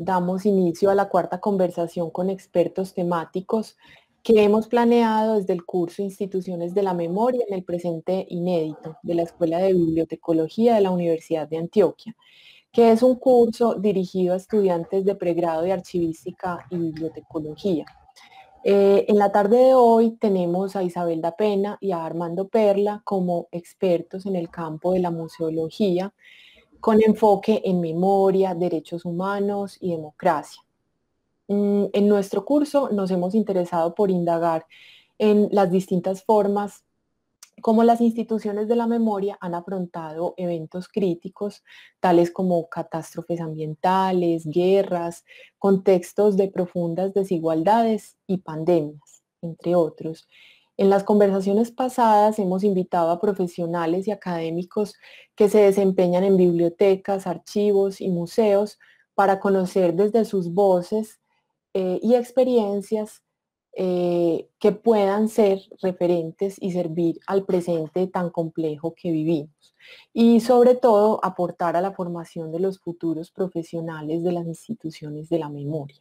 damos inicio a la cuarta conversación con expertos temáticos que hemos planeado desde el curso Instituciones de la Memoria en el presente inédito de la Escuela de Bibliotecología de la Universidad de Antioquia, que es un curso dirigido a estudiantes de pregrado de Archivística y Bibliotecología. En la tarde de hoy tenemos a Isabel da Pena y a Armando Perla como expertos en el campo de la museología, con enfoque en memoria, derechos humanos y democracia. En nuestro curso nos hemos interesado por indagar en las distintas formas como las instituciones de la memoria han afrontado eventos críticos, tales como catástrofes ambientales, guerras, contextos de profundas desigualdades y pandemias, entre otros. En las conversaciones pasadas hemos invitado a profesionales y académicos que se desempeñan en bibliotecas, archivos y museos para conocer desde sus voces y experiencias que puedan ser referentes y servir al presente tan complejo que vivimos. Y sobre todo aportar a la formación de los futuros profesionales de las instituciones de la memoria.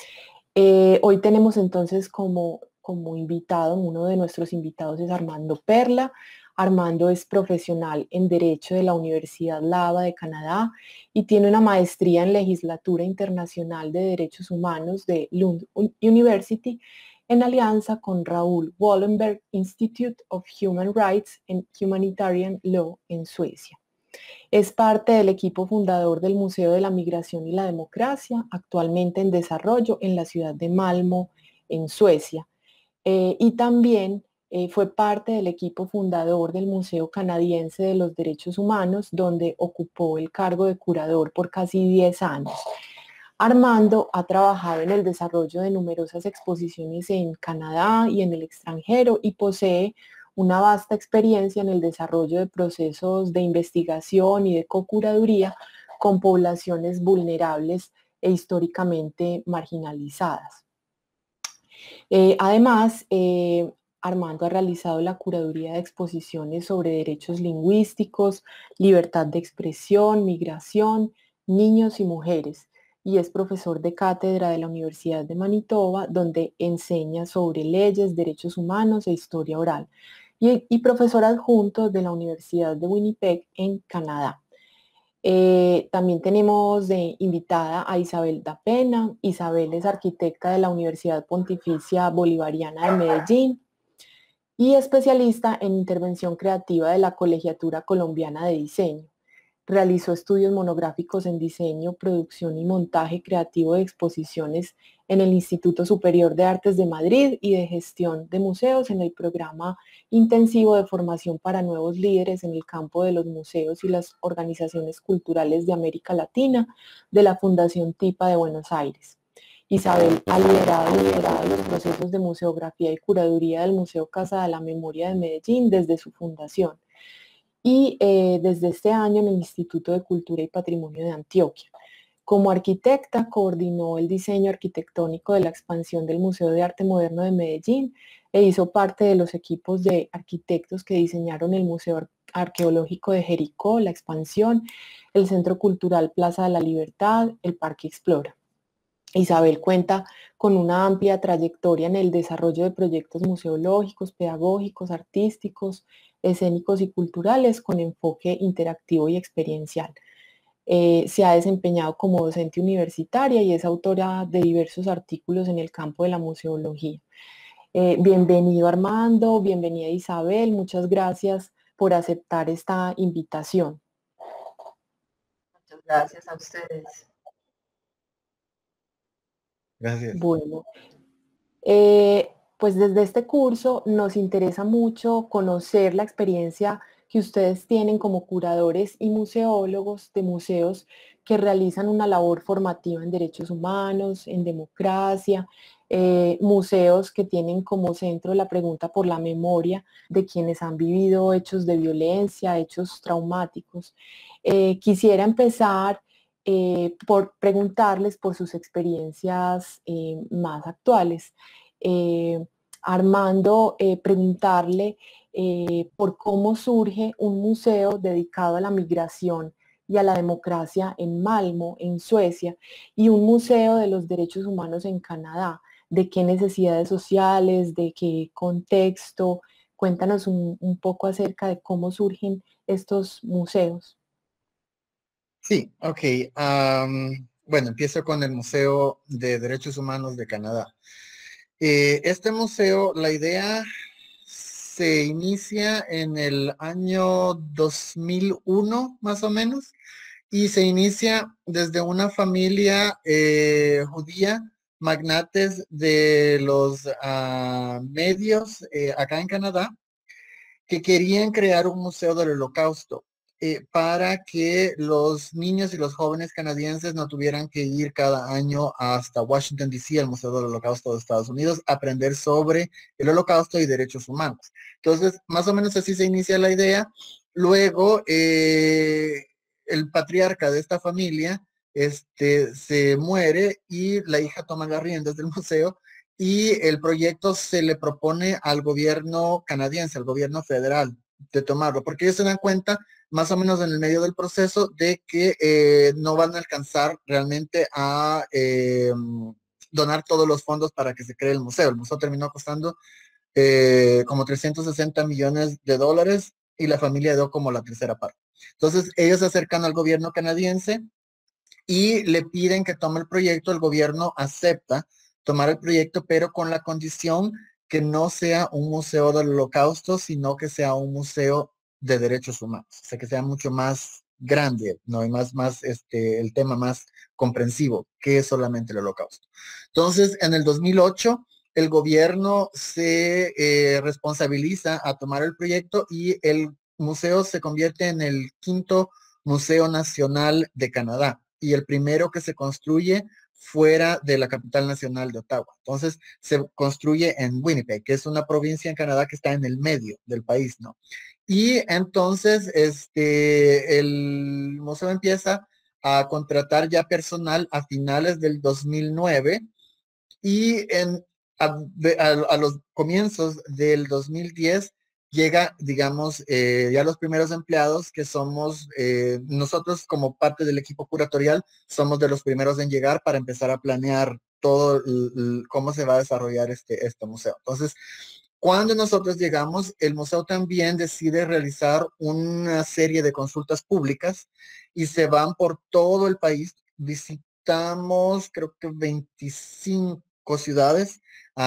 Hoy tenemos entonces como invitado, uno de nuestros invitados es Armando Perla. Armando es profesional en Derecho de la Universidad Lava de Canadá y tiene una maestría en Legislatura Internacional de Derechos Humanos de Lund University en alianza con Raoul Wallenberg Institute of Human Rights and Humanitarian Law en Suecia. Es parte del equipo fundador del Museo de la Migración y la Democracia, actualmente en desarrollo en la ciudad de Malmö, en Suecia. Y también fue parte del equipo fundador del Museo Canadiense de los Derechos Humanos, donde ocupó el cargo de curador por casi 10 años. Armando ha trabajado en el desarrollo de numerosas exposiciones en Canadá y en el extranjero y posee una vasta experiencia en el desarrollo de procesos de investigación y de co-curaduría con poblaciones vulnerables e históricamente marginalizadas. Además, Armando ha realizado la curaduría de exposiciones sobre derechos lingüísticos, libertad de expresión, migración, niños y mujeres, y es profesor de cátedra de la Universidad de Manitoba, donde enseña sobre leyes, derechos humanos e historia oral, y profesor adjunto de la Universidad de Winnipeg en Canadá. También tenemos de invitada a Isabel da Pena. Isabel es arquitecta de la Universidad Pontificia Bolivariana de Medellín y especialista en intervención creativa de la Colegiatura Colombiana de Diseño. Realizó estudios monográficos en diseño, producción y montaje creativo de exposiciones en el Instituto Superior de Artes de Madrid y de Gestión de Museos en el programa intensivo de formación para nuevos líderes en el campo de los museos y las organizaciones culturales de América Latina de la Fundación TIPA de Buenos Aires. Isabel ha liderado los procesos de museografía y curaduría del Museo Casa de la Memoria de Medellín desde su fundación y desde este año en el Instituto de Cultura y Patrimonio de Antioquia. Como arquitecta, coordinó el diseño arquitectónico de la expansión del Museo de Arte Moderno de Medellín e hizo parte de los equipos de arquitectos que diseñaron el Museo Arqueológico de Jericó, la expansión, el Centro Cultural Plaza de la Libertad, el Parque Explora. Isabel cuenta con una amplia trayectoria en el desarrollo de proyectos museológicos, pedagógicos, artísticos, escénicos y culturales con enfoque interactivo y experiencial. Se ha desempeñado como docente universitaria y es autora de diversos artículos en el campo de la museología. Bienvenido Armando, bienvenida Isabel, muchas gracias por aceptar esta invitación. Muchas gracias a ustedes. Gracias. Bueno, pues desde este curso nos interesa mucho conocer la experiencia que ustedes tienen como curadores y museólogos de museos que realizan una labor formativa en derechos humanos, en democracia, museos que tienen como centro la pregunta por la memoria de quienes han vivido hechos de violencia, hechos traumáticos. Quisiera empezar por preguntarles por sus experiencias más actuales. Armando, preguntarle por cómo surge un museo dedicado a la migración y a la democracia en Malmo, en Suecia, y un museo de los derechos humanos en Canadá. ¿De qué necesidades sociales, de qué contexto? Cuéntanos un poco acerca de cómo surgen estos museos. Sí, ok. Bueno, empiezo con el Museo de Derechos Humanos de Canadá. Este museo, la idea se inicia en el año 2001, más o menos, y se inicia desde una familia judía, magnates de los medios acá en Canadá, que querían crear un museo del Holocausto para que los niños y los jóvenes canadienses no tuvieran que ir cada año hasta Washington, D.C., al Museo del Holocausto de Estados Unidos, a aprender sobre el Holocausto y derechos humanos. Entonces, más o menos así se inicia la idea. Luego, el patriarca de esta familia se muere y la hija toma las riendas del museo y el proyecto se le propone al gobierno canadiense, al gobierno federal, de tomarlo, porque ellos se dan cuenta, más o menos en el medio del proceso, de que no van a alcanzar realmente a donar todos los fondos para que se cree el museo. El museo terminó costando como 360 millones de dólares y la familia dio como la tercera parte. Entonces, ellos se acercan al gobierno canadiense y le piden que tome el proyecto, el gobierno acepta tomar el proyecto, pero con la condición que no sea un museo del holocausto, sino que sea un museo de derechos humanos, o sea, que sea mucho más grande, ¿no? Y el tema más comprensivo, que es solamente el holocausto. Entonces, en el 2008, el gobierno se responsabiliza a tomar el proyecto y el museo se convierte en el quinto Museo Nacional de Canadá y el primero que se construye fuera de la capital nacional de Ottawa. Entonces, se construye en Winnipeg, que es una provincia en Canadá que está en el medio del país, ¿no? Y entonces, el museo empieza a contratar ya personal a finales del 2009 y a los comienzos del 2010 llega, digamos, ya los primeros empleados que somos, nosotros como parte del equipo curatorial, somos de los primeros en llegar para empezar a planear todo cómo se va a desarrollar este museo. Entonces, cuando nosotros llegamos, el museo también decide realizar una serie de consultas públicas y se van por todo el país. Visitamos, creo que 25 ciudades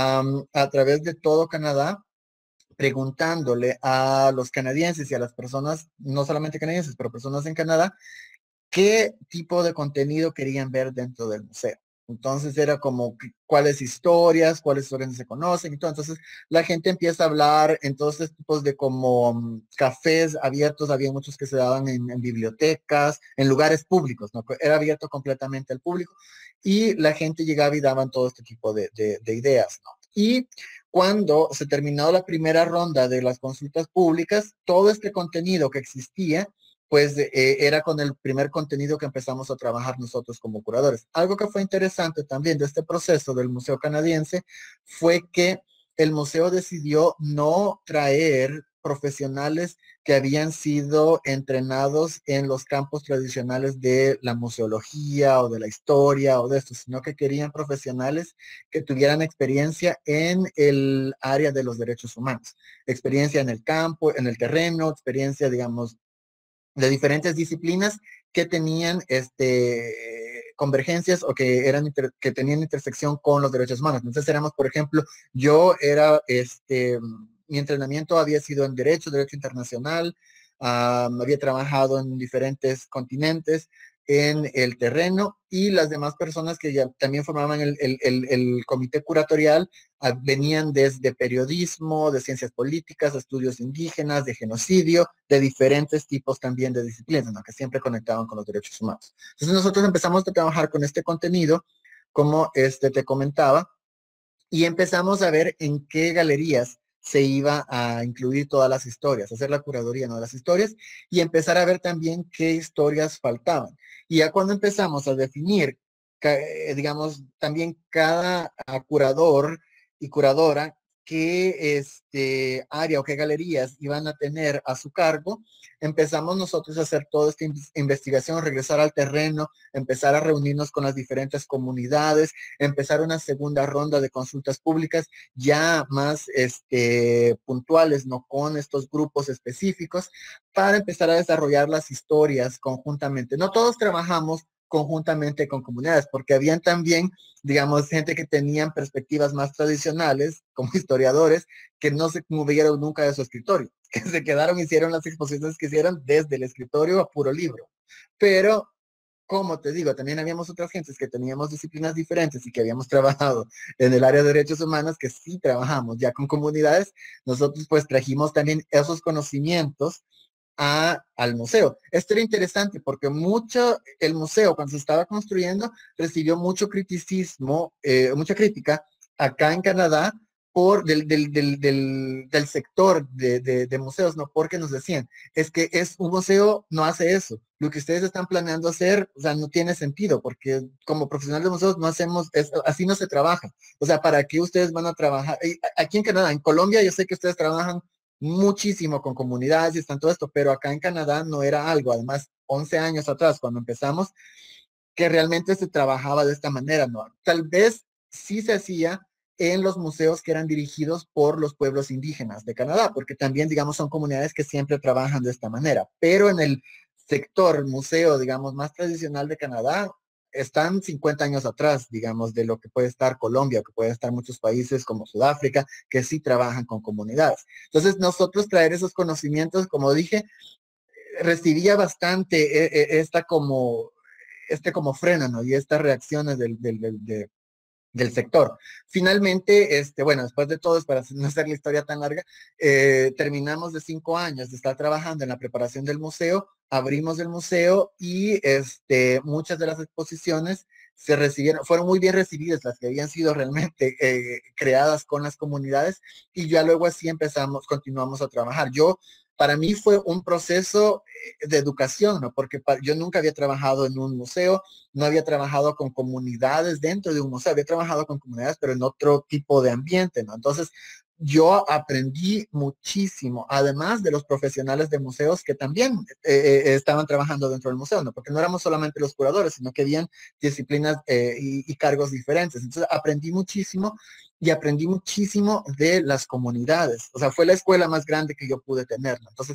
a través de todo Canadá, preguntándole a los canadienses y a las personas, no solamente canadienses, pero personas en Canadá, qué tipo de contenido querían ver dentro del museo. Entonces era como cuáles historias no se conocen y todo. Entonces la gente empieza a hablar en todos estos tipos de como cafés abiertos, había muchos que se daban en bibliotecas, en lugares públicos, ¿no? Era abierto completamente al público y la gente llegaba y daban todo este tipo de ideas, ¿no? Y cuando se terminó la primera ronda de las consultas públicas, todo este contenido que existía pues era con el primer contenido que empezamos a trabajar nosotros como curadores. Algo que fue interesante también de este proceso del Museo Canadiense fue que el museo decidió no traer profesionales que habían sido entrenados en los campos tradicionales de la museología o de la historia o de esto, sino que querían profesionales que tuvieran experiencia en el área de los derechos humanos, experiencia en el campo, en el terreno, experiencia, digamos, de diferentes disciplinas que tenían convergencias o que que tenían intersección con los derechos humanos. Entonces éramos, por ejemplo, yo era, mi entrenamiento había sido en derecho internacional, había trabajado en diferentes continentes, en el terreno y las demás personas que ya también formaban el comité curatorial venían desde periodismo, de ciencias políticas, estudios indígenas, de genocidio, de diferentes tipos también de disciplinas, ¿no? Que siempre conectaban con los derechos humanos. Entonces nosotros empezamos a trabajar con este contenido, como te comentaba, y empezamos a ver en qué galerías se iba a incluir todas las historias, hacer la curaduría, ¿no?, de las historias y empezar a ver también qué historias faltaban. Y ya cuando empezamos a definir, digamos, también cada curador y curadora qué área o qué galerías iban a tener a su cargo, empezamos nosotros a hacer toda esta investigación, regresar al terreno, empezar a reunirnos con las diferentes comunidades, empezar una segunda ronda de consultas públicas ya más puntuales, no con estos grupos específicos, para empezar a desarrollar las historias conjuntamente. No todos trabajamos conjuntamente con comunidades, porque habían también, digamos, gente que tenían perspectivas más tradicionales, como historiadores, que no se movieron nunca de su escritorio, que se quedaron, hicieron las exposiciones que hicieron desde el escritorio a puro libro. Pero, como te digo, también habíamos otras gentes que teníamos disciplinas diferentes y que habíamos trabajado en el área de derechos humanos, que sí trabajamos ya con comunidades. Nosotros pues trajimos también esos conocimientos al museo. Esto era interesante porque el museo cuando se estaba construyendo recibió mucho criticismo, mucha crítica acá en Canadá del sector de museos, ¿no? Porque nos decían, es que es un museo, no hace eso. Lo que ustedes están planeando hacer, o sea, no tiene sentido, porque como profesional de museos no hacemos, así no se trabaja. O sea, ¿para qué ustedes van a trabajar? Aquí en Canadá, en Colombia, yo sé que ustedes trabajan muchísimo con comunidades y están todo esto, pero acá en Canadá no era algo, además, 11 años atrás, cuando empezamos, que realmente se trabajaba de esta manera, ¿no? Tal vez sí se hacía en los museos que eran dirigidos por los pueblos indígenas de Canadá, porque también, digamos, son comunidades que siempre trabajan de esta manera, pero en el sector museo, digamos, más tradicional de Canadá, están 50 años atrás, digamos, de lo que puede estar Colombia, que puede estar muchos países como Sudáfrica, que sí trabajan con comunidades. Entonces, nosotros traer esos conocimientos, como dije, recibía bastante como freno, ¿no? Y estas reacciones del sector. Finalmente, bueno, después de todo, para no hacer la historia tan larga, terminamos de 5 años de estar trabajando en la preparación del museo, abrimos el museo y muchas de las exposiciones fueron muy bien recibidas, las que habían sido realmente creadas con las comunidades, y ya luego así continuamos a trabajar. Para mí fue un proceso de educación, ¿no? Porque yo nunca había trabajado en un museo, no había trabajado con comunidades dentro de un museo, había trabajado con comunidades, pero en otro tipo de ambiente, ¿no? Entonces, yo aprendí muchísimo, además de los profesionales de museos que también estaban trabajando dentro del museo, ¿no? Porque no éramos solamente los curadores, sino que habían disciplinas y cargos diferentes. Entonces, aprendí muchísimo de las comunidades. O sea, fue la escuela más grande que yo pude tener, ¿no? Entonces,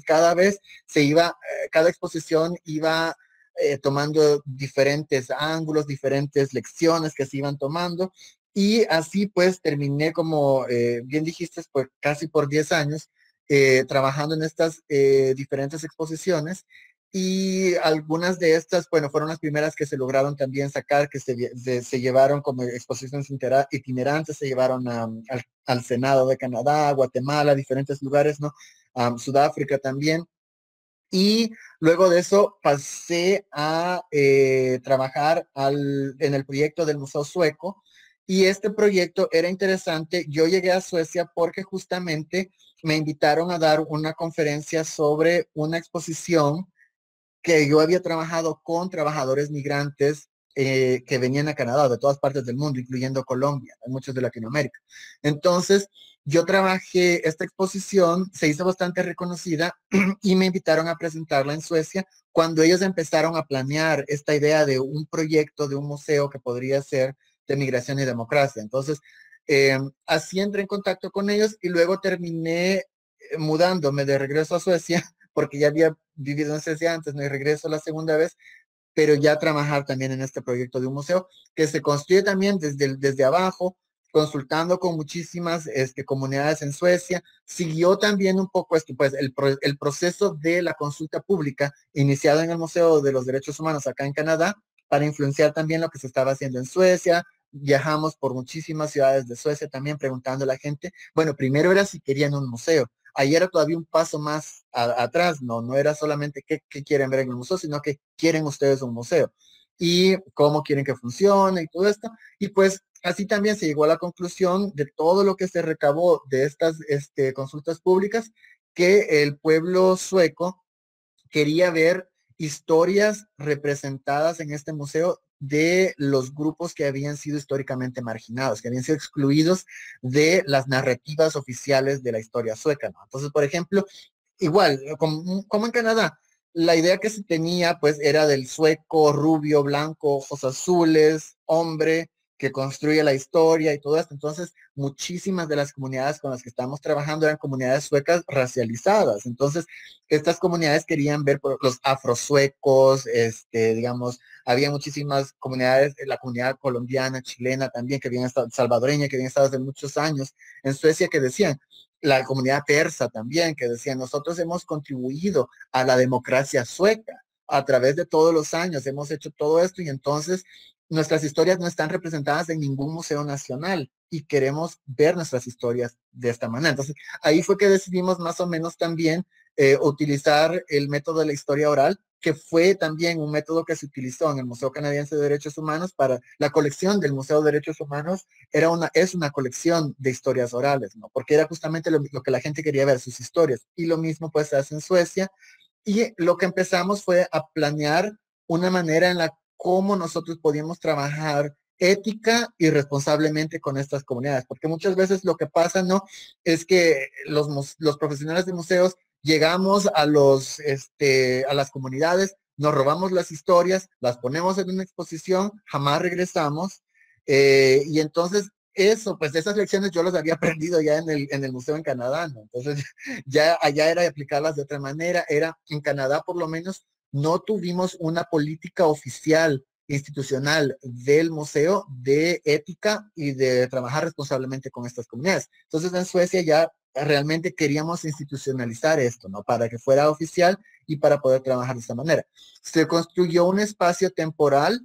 cada exposición iba tomando diferentes ángulos, diferentes lecciones que se iban tomando. Y así pues terminé, como bien dijiste, pues casi por 10 años trabajando en estas diferentes exposiciones. Y algunas de estas, bueno, fueron las primeras que se lograron también sacar, que se llevaron como exposiciones itinerantes, se llevaron al Senado de Canadá, Guatemala, diferentes lugares, ¿no? Sudáfrica también. Y luego de eso pasé a trabajar en el proyecto del Museo Sueco. Y este proyecto era interesante. Yo llegué a Suecia porque justamente me invitaron a dar una conferencia sobre una exposición que yo había trabajado con trabajadores migrantes que venían a Canadá de todas partes del mundo, incluyendo Colombia, muchos de Latinoamérica. Entonces, yo trabajé esta exposición, se hizo bastante reconocida y me invitaron a presentarla en Suecia cuando ellos empezaron a planear esta idea de un proyecto de un museo que podría ser de migración y democracia. Entonces, así entré en contacto con ellos y luego terminé mudándome de regreso a Suecia porque ya había vivido en Suecia antes, me regreso la segunda vez, pero ya trabajar también en este proyecto de un museo que se construye también desde abajo, consultando con muchísimas comunidades en Suecia. Siguió también un poco pues, el proceso de la consulta pública iniciado en el Museo de los Derechos Humanos acá en Canadá para influenciar también lo que se estaba haciendo en Suecia. Viajamos por muchísimas ciudades de Suecia también preguntando a la gente. Bueno, primero era si querían un museo. Ahí era todavía un paso más atrás, no era solamente qué quieren ver en el museo, sino que quieren ustedes un museo y cómo quieren que funcione y todo esto. Y pues así también se llegó a la conclusión de todo lo que se recabó de estas consultas públicas, que el pueblo sueco quería ver historias representadas en este museo de los grupos que habían sido históricamente marginados, que habían sido excluidos de las narrativas oficiales de la historia sueca, ¿no? Entonces, por ejemplo, igual, como en Canadá, la idea que se tenía, pues, era del sueco rubio, blanco, ojos azules, hombre, que construye la historia y todo esto. Entonces, muchísimas de las comunidades con las que estamos trabajando eran comunidades suecas racializadas. Entonces, estas comunidades querían ver por los afrosuecos, digamos, había muchísimas comunidades, la comunidad colombiana, chilena también, que habían estado, salvadoreña, que habían estado hace muchos años en Suecia, que decían, la comunidad persa también, que decían, nosotros hemos contribuido a la democracia sueca a través de todos los años, hemos hecho todo esto y entonces nuestras historias no están representadas en ningún museo nacional y queremos ver nuestras historias de esta manera. Entonces, ahí fue que decidimos más o menos también utilizar el método de la historia oral, que fue también un método que se utilizó en el Museo Canadiense de Derechos Humanos para la colección del Museo de Derechos Humanos. Es una colección de historias orales, ¿no? Porque era justamente lo que la gente quería ver, sus historias. Y lo mismo pues se hace en Suecia. Y lo que empezamos fue a planear una manera en la cómo nosotros podíamos trabajar ética y responsablemente con estas comunidades, porque muchas veces lo que pasa, ¿no? Es que los profesionales de museos llegamos a las comunidades, nos robamos las historias, las ponemos en una exposición, jamás regresamos, y entonces eso, pues esas lecciones yo las había aprendido ya en el museo en Canadá, ¿no? Entonces ya allá era aplicarlas de otra manera, era en Canadá por lo menos no tuvimos una política oficial institucional del museo de ética y de trabajar responsablemente con estas comunidades. Entonces en Suecia ya realmente queríamos institucionalizar esto, ¿no? Para que fuera oficial y para poder trabajar de esta manera. Se construyó un espacio temporal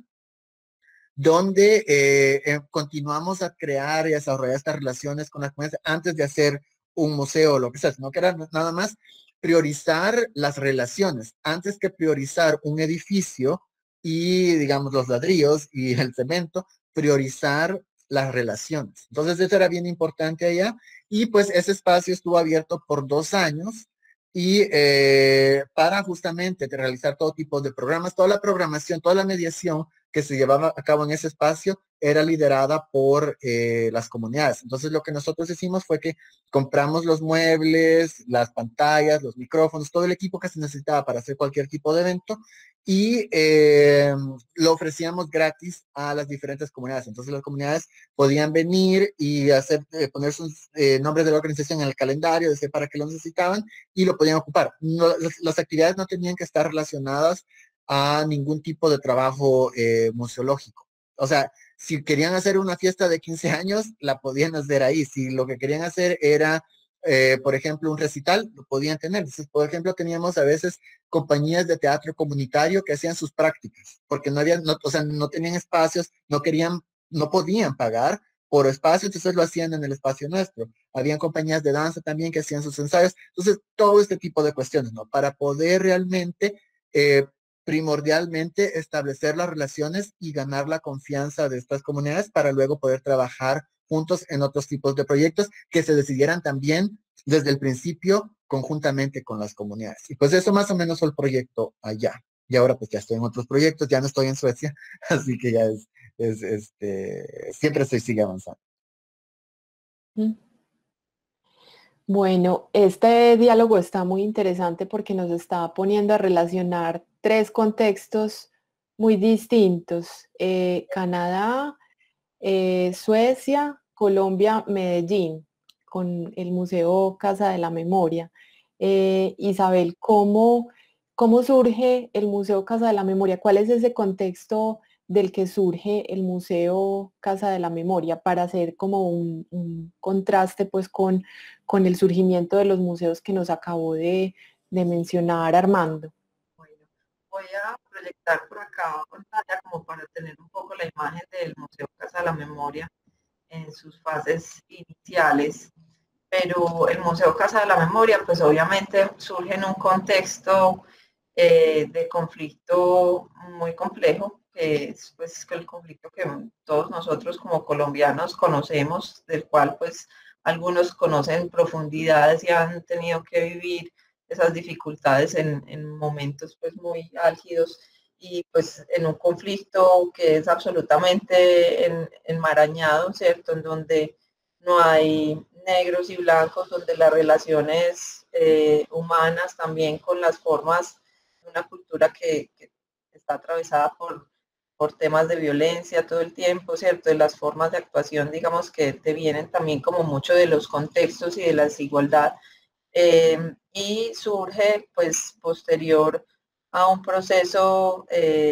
donde continuamos a crear y a desarrollar estas relaciones con las comunidades antes de hacer un museo o lo que sea, sino que era nada más priorizar las relaciones antes que priorizar un edificio y, digamos, los ladrillos y el cemento, priorizar las relaciones. Entonces, eso era bien importante allá y pues ese espacio estuvo abierto por 2 años y para justamente realizar todo tipo de programas, toda la programación, toda la mediación que se llevaba a cabo en ese espacio era liderada por las comunidades. Entonces lo que nosotros hicimos fue que compramos los muebles, las pantallas, los micrófonos, todo el equipo que se necesitaba para hacer cualquier tipo de evento y lo ofrecíamos gratis a las diferentes comunidades. Entonces las comunidades podían venir y poner sus nombres de la organización en el calendario, decir para qué lo necesitaban y lo podían ocupar. No, las actividades no tenían que estar relacionadas a ningún tipo de trabajo museológico. O sea, si querían hacer una fiesta de 15 años, la podían hacer ahí. Si lo que querían hacer era, por ejemplo, un recital, lo podían tener. Entonces, por ejemplo, teníamos a veces compañías de teatro comunitario que hacían sus prácticas, porque o sea, no tenían espacios, no podían pagar por espacio, entonces lo hacían en el espacio nuestro. Habían compañías de danza también que hacían sus ensayos. Entonces, todo este tipo de cuestiones, ¿no? Para poder realmente primordialmente establecer las relaciones y ganar la confianza de estas comunidades para luego poder trabajar juntos en otros tipos de proyectos que se decidieran también desde el principio conjuntamente con las comunidades. Y pues eso más o menos fue el proyecto allá. Y ahora pues ya estoy en otros proyectos, ya no estoy en Suecia, así que ya siempre sigue avanzando. Bueno, este diálogo está muy interesante porque nos está poniendo a relacionar tres contextos muy distintos. Canadá, Suecia, Colombia, Medellín, con el Museo Casa de la Memoria. Isabel, ¿cómo surge el Museo Casa de la Memoria? ¿Cuál es ese contexto del que surge el Museo Casa de la Memoria para hacer como un contraste pues con el surgimiento de los museos que nos acabó de mencionar Armando? Bueno, voy a proyectar por acá pantalla como para tener un poco la imagen del Museo Casa de la Memoria en sus fases iniciales. Pero el Museo Casa de la Memoria, pues obviamente surge en un contexto de conflicto muy complejo, que es pues el conflicto que todos nosotros como colombianos conocemos, del cual pues algunos conocen profundidades y han tenido que vivir esas dificultades en momentos pues muy álgidos y pues en un conflicto que es absolutamente enmarañado, ¿cierto? En donde no hay negros y blancos, donde las relaciones humanas también con las formas de una cultura que está atravesada por temas de violencia todo el tiempo, ¿cierto? De las formas de actuación, digamos, que te vienen también como mucho de los contextos y de la desigualdad. Y surge, pues, posterior a un proceso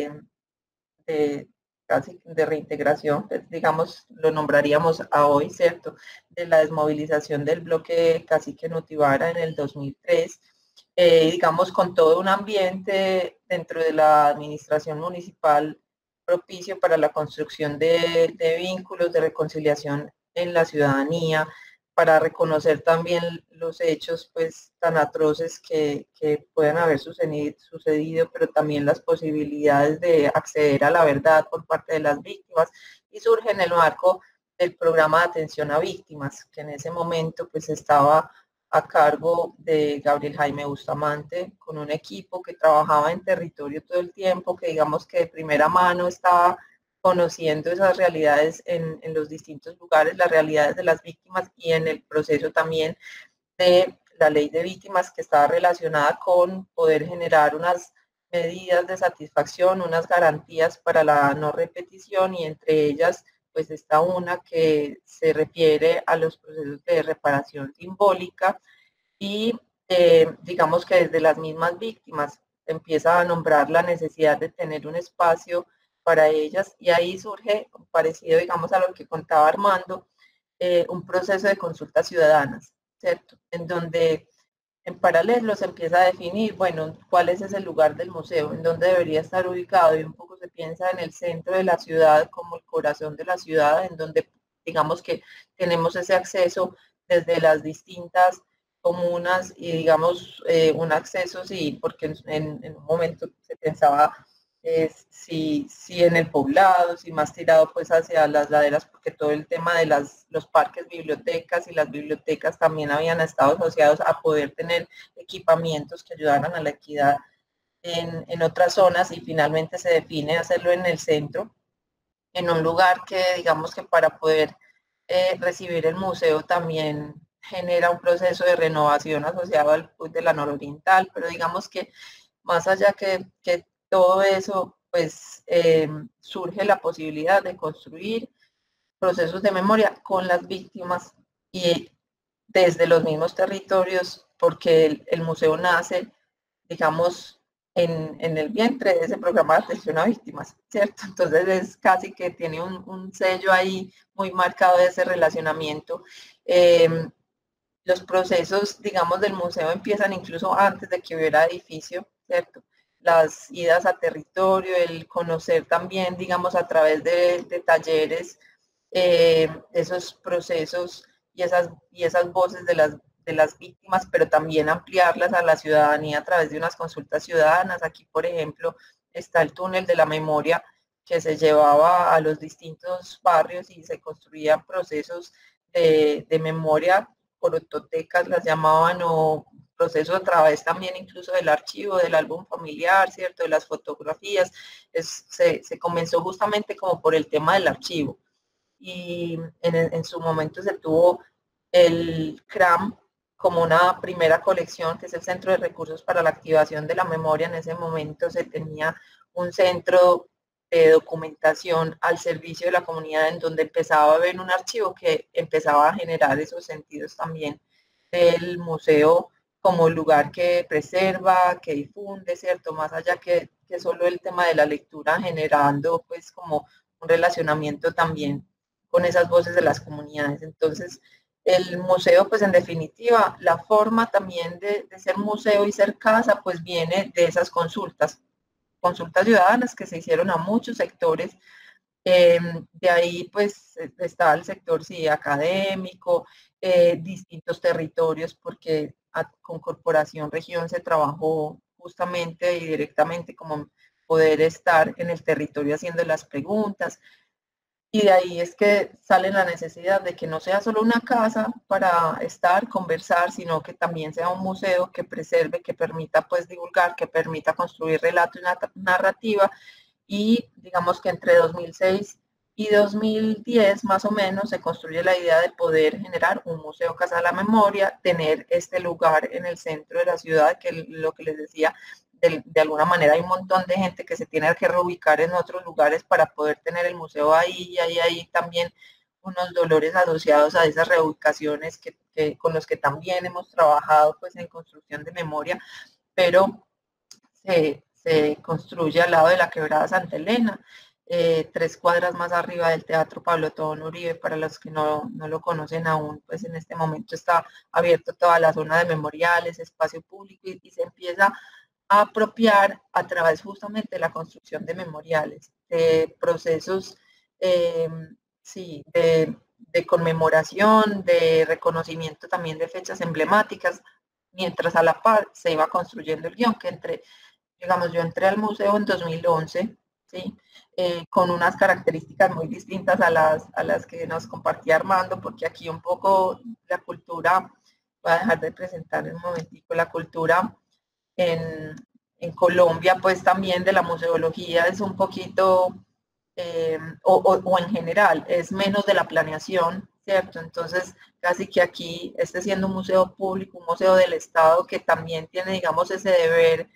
de casi de reintegración, pues, digamos, lo nombraríamos a hoy, ¿cierto? De la desmovilización del bloque Cacique Nutibara en el 2003, digamos, con todo un ambiente dentro de la administración municipal propicio para la construcción de vínculos, de reconciliación en la ciudadanía, para reconocer también los hechos pues tan atroces que puedan haber sucedido, pero también las posibilidades de acceder a la verdad por parte de las víctimas, y surge en el marco del programa de atención a víctimas, que en ese momento pues estaba a cargo de Gabriel Jaime Bustamante, con un equipo que trabajaba en territorio todo el tiempo, que digamos que de primera mano estaba conociendo esas realidades en los distintos lugares, las realidades de las víctimas, y en el proceso también de la ley de víctimas, que estaba relacionada con poder generar unas medidas de satisfacción, unas garantías para la no repetición, y entre ellas pues está una que se refiere a los procesos de reparación simbólica, y digamos que desde las mismas víctimas empieza a nombrar la necesidad de tener un espacio para ellas, y ahí surge, parecido digamos a lo que contaba Armando, un proceso de consultas ciudadanas, ¿cierto? En donde en paralelo se empieza a definir, bueno, cuál es ese lugar del museo, en dónde debería estar ubicado, y un poco se piensa en el centro de la ciudad como el corazón de la ciudad, en donde digamos que tenemos ese acceso desde las distintas comunas, y digamos un acceso, sí, porque en un momento se pensaba si en el poblado, si más tirado pues hacia las laderas, porque todo el tema de los parques, bibliotecas, y las bibliotecas también habían estado asociados a poder tener equipamientos que ayudaran a la equidad en otras zonas, y finalmente se define hacerlo en el centro, en un lugar que digamos que para poder recibir el museo también genera un proceso de renovación asociado al PUC de la nororiental, pero digamos que más allá que todo eso, pues surge la posibilidad de construir procesos de memoria con las víctimas y desde los mismos territorios, porque el museo nace, digamos, en el vientre de ese programa de atención a víctimas, ¿cierto? Entonces es casi que tiene un sello ahí muy marcado de ese relacionamiento. Los procesos, digamos, del museo empiezan incluso antes de que hubiera edificio, ¿cierto? Las idas a territorio, el conocer también, digamos, a través de talleres, esos procesos y esas voces de las víctimas, pero también ampliarlas a la ciudadanía a través de unas consultas ciudadanas. Aquí, por ejemplo, está el túnel de la memoria, que se llevaba a los distintos barrios y se construían procesos de memoria, corototecas las llamaban, o proceso a través también incluso del archivo, del álbum familiar, ¿cierto? De las fotografías. Se comenzó justamente como por el tema del archivo, y en su momento se tuvo el CRAM como una primera colección, que es el Centro de Recursos para la Activación de la Memoria. En ese momento se tenía un centro de documentación al servicio de la comunidad, en donde empezaba a haber un archivo que empezaba a generar esos sentidos también del museo como lugar que preserva, que difunde, ¿cierto? Más allá que solo el tema de la lectura, generando pues como un relacionamiento también con esas voces de las comunidades. Entonces, el museo, pues en definitiva, la forma también de ser museo y ser casa, pues viene de esas consultas ciudadanas que se hicieron a muchos sectores. De ahí pues está el sector sí, académico, distintos territorios, porque con Corporación Región se trabajó justamente y directamente como poder estar en el territorio haciendo las preguntas. Y de ahí es que sale la necesidad de que no sea solo una casa para estar, conversar, sino que también sea un museo que preserve, que permita pues divulgar, que permita construir relato y narrativa. Y digamos que entre 2006 y 2010 más o menos se construye la idea de poder generar un museo Casa de la Memoria, tener este lugar en el centro de la ciudad, que lo que les decía, de alguna manera hay un montón de gente que se tiene que reubicar en otros lugares para poder tener el museo ahí, y hay también unos dolores asociados a esas reubicaciones con los que también hemos trabajado pues en construcción de memoria, pero se construye al lado de la quebrada Santa Elena, 3 cuadras más arriba del Teatro Pablo Tobón Uribe. Para los que no lo conocen aún, pues en este momento está abierto toda la zona de memoriales, espacio público, y se empieza a apropiar a través justamente de la construcción de memoriales, de procesos sí, de conmemoración, de reconocimiento también de fechas emblemáticas, mientras a la par se iba construyendo el guión, que digamos, yo entré al museo en 2011, ¿sí? Con unas características muy distintas a las que nos compartía Armando, porque aquí un poco la cultura, voy a dejar de presentar un momentico, la cultura en, en Colombia, pues también de la museología es un poquito, o en general, es menos de la planeación, ¿cierto? Entonces, casi que aquí, siendo un museo público, un museo del Estado, que también tiene, digamos, ese deber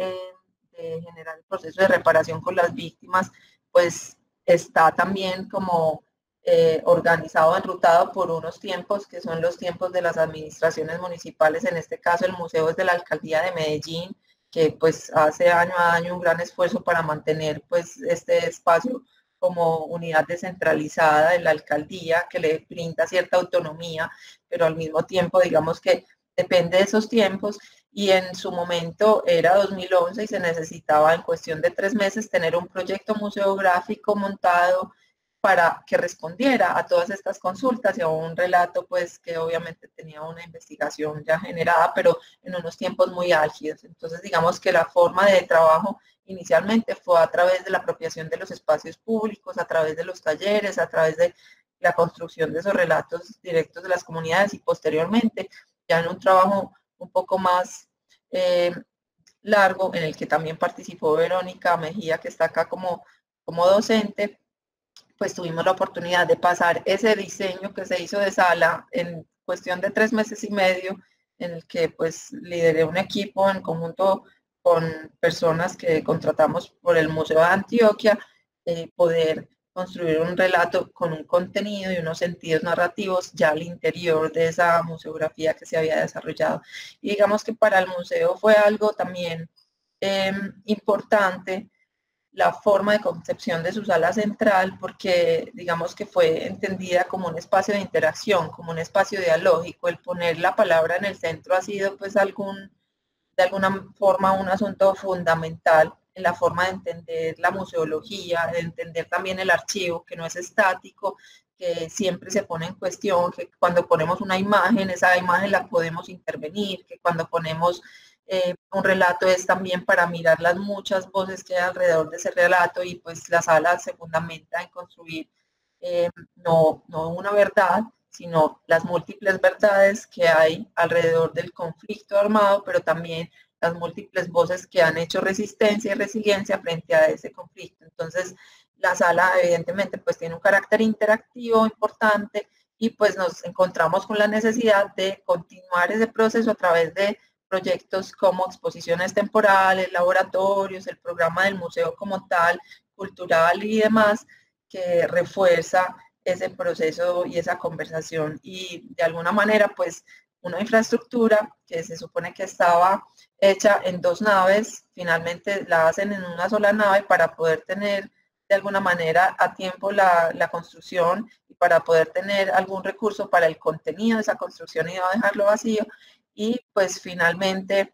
de generar el proceso de reparación con las víctimas, pues está también como organizado, enrutado por unos tiempos que son los tiempos de las administraciones municipales. En este caso, el museo es de la Alcaldía de Medellín, que pues hace año a año un gran esfuerzo para mantener pues este espacio como unidad descentralizada de la alcaldía, que le brinda cierta autonomía, pero al mismo tiempo digamos que depende de esos tiempos. Y en su momento era 2011 y se necesitaba en cuestión de 3 meses tener un proyecto museográfico montado para que respondiera a todas estas consultas y a un relato pues que obviamente tenía una investigación ya generada, pero en unos tiempos muy álgidos. Entonces digamos que la forma de trabajo inicialmente fue a través de la apropiación de los espacios públicos, a través de los talleres, a través de la construcción de esos relatos directos de las comunidades, y posteriormente ya en un trabajo un poco más largo, en el que también participó Verónica Mejía, que está acá como docente, pues tuvimos la oportunidad de pasar ese diseño que se hizo de sala en cuestión de 3 meses y medio, en el que pues lideré un equipo en conjunto con personas que contratamos por el Museo de Antioquia, poder construir un relato con un contenido y unos sentidos narrativos ya al interior de esa museografía que se había desarrollado. Y digamos que para el museo fue algo también importante la forma de concepción de su sala central, porque digamos que fue entendida como un espacio de interacción, como un espacio dialógico. El poner la palabra en el centro ha sido pues de alguna forma un asunto fundamental en la forma de entender la museología, de entender también el archivo, que no es estático, que siempre se pone en cuestión, que cuando ponemos una imagen, esa imagen la podemos intervenir, que cuando ponemos un relato es también para mirar las muchas voces que hay alrededor de ese relato, y pues la sala se fundamenta en construir no una verdad, sino las múltiples verdades que hay alrededor del conflicto armado, pero también las múltiples voces que han hecho resistencia y resiliencia frente a ese conflicto. Entonces, la sala evidentemente pues tiene un carácter interactivo importante, y pues nos encontramos con la necesidad de continuar ese proceso a través de proyectos como exposiciones temporales, laboratorios, el programa del museo como tal, cultural y demás, que refuerza ese proceso y esa conversación, y de alguna manera pues una infraestructura que se supone que estaba hecha en 2 naves, finalmente la hacen en una sola nave para poder tener de alguna manera a tiempo la construcción, y para poder tener algún recurso para el contenido de esa construcción y no dejarlo vacío. Y pues finalmente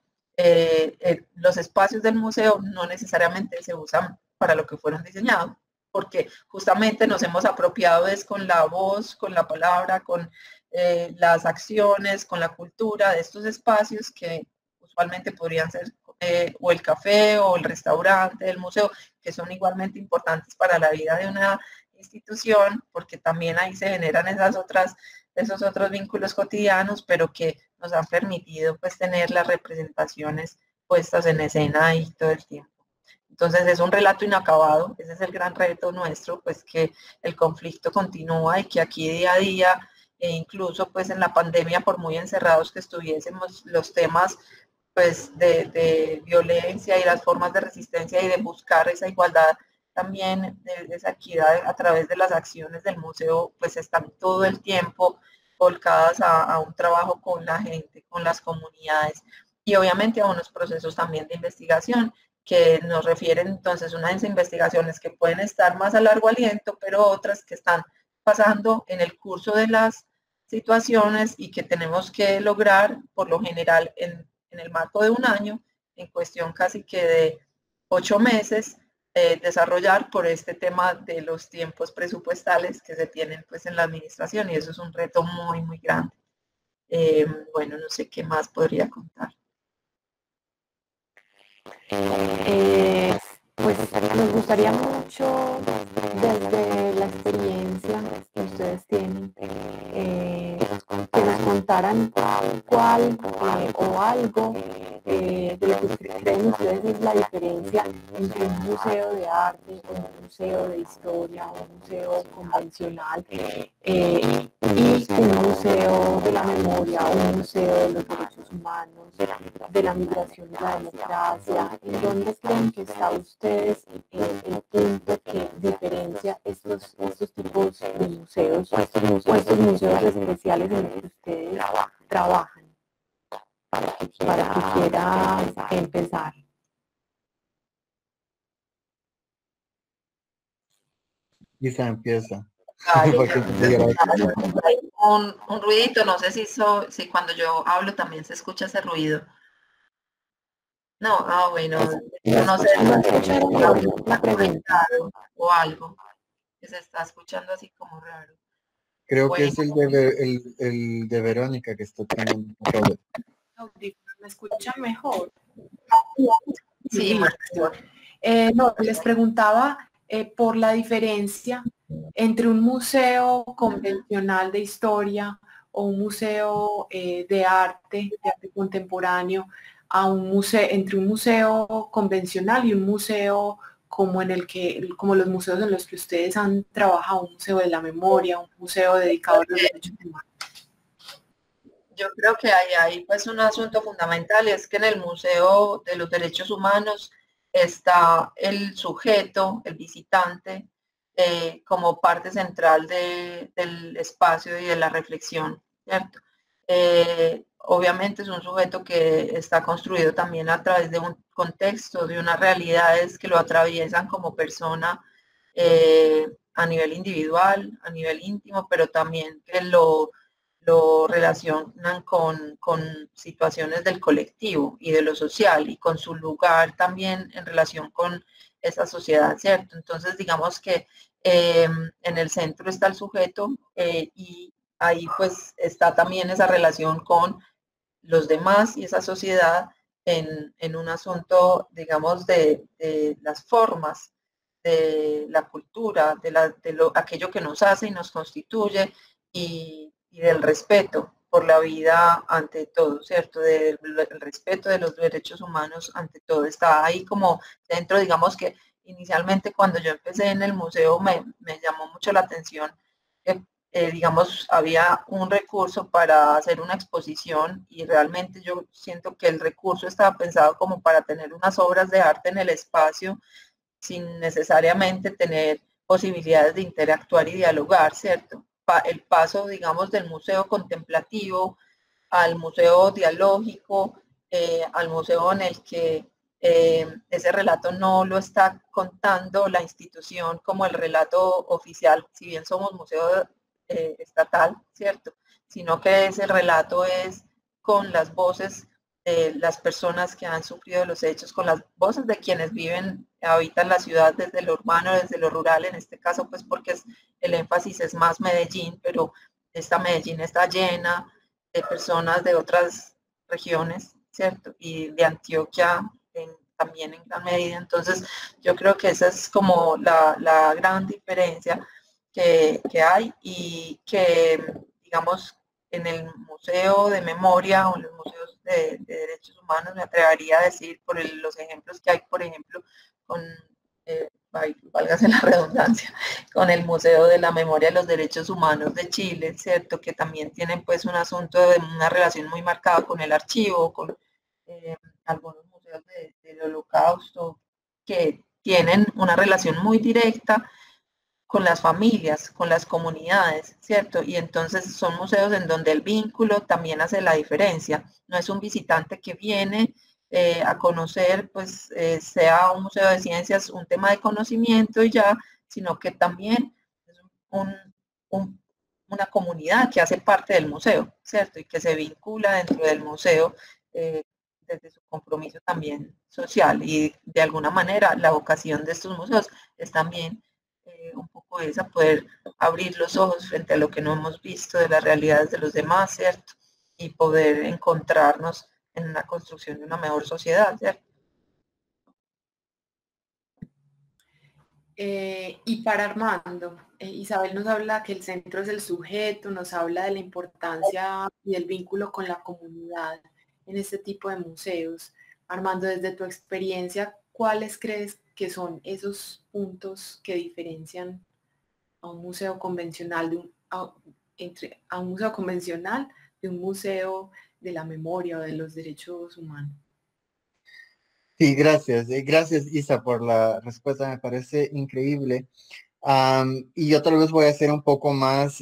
los espacios del museo no necesariamente se usan para lo que fueron diseñados, porque justamente nos hemos apropiado es con la voz, con la palabra, con las acciones, con la cultura de estos espacios que usualmente podrían ser o el café o el restaurante del museo, que son igualmente importantes para la vida de una institución, porque también ahí se generan esos otros vínculos cotidianos, pero que nos han permitido pues tener las representaciones puestas en escena ahí todo el tiempo. Entonces es un relato inacabado, ese es el gran reto nuestro, pues que el conflicto continúa y que aquí día a día, e incluso pues en la pandemia, por muy encerrados que estuviésemos, los temas pues de violencia y las formas de resistencia y de buscar esa igualdad también, de esa equidad a través de las acciones del museo, pues están todo el tiempo volcadas a un trabajo con la gente, con las comunidades y obviamente a unos procesos también de investigación que nos refieren entonces unas investigaciones que pueden estar más a largo aliento, pero otras que están pasando en el curso de las situaciones y que tenemos que lograr por lo general en el marco de un año, en cuestión casi que de 8 meses, desarrollar por este tema de los tiempos presupuestales que se tienen pues en la administración y eso es un reto muy, muy grande. Bueno, no sé qué más podría contar. Pues nos gustaría mucho, desde la experiencia que ustedes tienen, que nos contaran cuál o algo de lo que creen ustedes es la diferencia entre un museo de arte, un museo de historia, un museo convencional y un museo de la memoria, un museo de los derechos humanos, de la migración y la democracia. ¿En dónde creen que está ustedes el punto que diferencia estos tipos de museos o estos museos especiales en los que ustedes trabajan? Para que quiera empezar. Quizá empieza. Un ruidito, no sé si cuando yo hablo también se escucha ese ruido. No, bueno, no sé, la pregunta o algo que se está escuchando así como raro. Creo que es el de Verónica que está teniendo un poco de... ¿Me escuchan mejor? Sí, mejor. No, les preguntaba por la diferencia entre un museo convencional de historia o un museo de arte contemporáneo, entre un museo convencional y un museo como los museos en los que ustedes han trabajado, un museo de la memoria, un museo dedicado a los derechos humanos. Yo creo que hay pues un asunto fundamental, es que en el Museo de los Derechos Humanos está el sujeto, el visitante, como parte central del espacio y de la reflexión, ¿cierto? Obviamente es un sujeto que está construido también a través de un contexto, de unas realidades que lo atraviesan como persona a nivel individual, a nivel íntimo, pero también que lo relacionan con situaciones del colectivo y de lo social y con su lugar también en relación con esa sociedad, ¿cierto? Entonces, digamos que en el centro está el sujeto y ahí pues está también esa relación con los demás y esa sociedad en un asunto, digamos, de las formas, de la cultura, aquello que nos hace y nos constituye y del respeto por la vida ante todo, ¿cierto? Del respeto de los derechos humanos ante todo. Está ahí como dentro, digamos que inicialmente cuando yo empecé en el museo me llamó mucho la atención que digamos, había un recurso para hacer una exposición y realmente yo siento que el recurso estaba pensado como para tener unas obras de arte en el espacio sin necesariamente tener posibilidades de interactuar y dialogar, ¿cierto? El paso, digamos, del museo contemplativo al museo dialógico, al museo en el que ese relato no lo está contando la institución como el relato oficial, si bien somos museo estatal, ¿cierto? Sino que ese relato es con las voces de las personas que han sufrido los hechos, con las voces de quienes habitan la ciudad desde lo urbano, desde lo rural, en este caso pues porque el énfasis es más Medellín, pero esta Medellín está llena de personas de otras regiones, ¿cierto? Y de Antioquia también en gran medida. Entonces, yo creo que esa es como la gran diferencia que hay y que, digamos, en el Museo de Memoria o en los museos de derechos humanos, me atrevería a decir, por los ejemplos que hay, por ejemplo, con, válgase la redundancia, con el Museo de la Memoria de los Derechos Humanos de Chile, ¿cierto? Que también tienen pues un asunto de una relación muy marcada con el archivo, con algunos museos del Holocausto, que tienen una relación muy directa con las familias, con las comunidades, ¿cierto? Y entonces son museos en donde el vínculo también hace la diferencia. No es un visitante que viene a conocer, pues sea un museo de ciencias, un tema de conocimiento y ya, sino que también es un, un, una comunidad que hace parte del museo, ¿cierto? Y que se vincula dentro del museo desde su compromiso también social. Y de alguna manera la vocación de estos museos es también un poco esa, poder abrir los ojos frente a lo que no hemos visto de las realidades de los demás, ¿cierto? Y poder encontrarnos en la construcción de una mejor sociedad, ¿cierto? Y para Armando, Isabel nos habla que el centro es el sujeto, nos habla de la importancia y del vínculo con la comunidad en este tipo de museos. Armando, desde tu experiencia, ¿cuáles crees que son esos puntos que diferencian a un museo convencional a un museo convencional de un museo de la memoria o de los derechos humanos? Sí, gracias. Gracias, Isa, por la respuesta. Me parece increíble. Y yo tal vez voy a ser un poco más,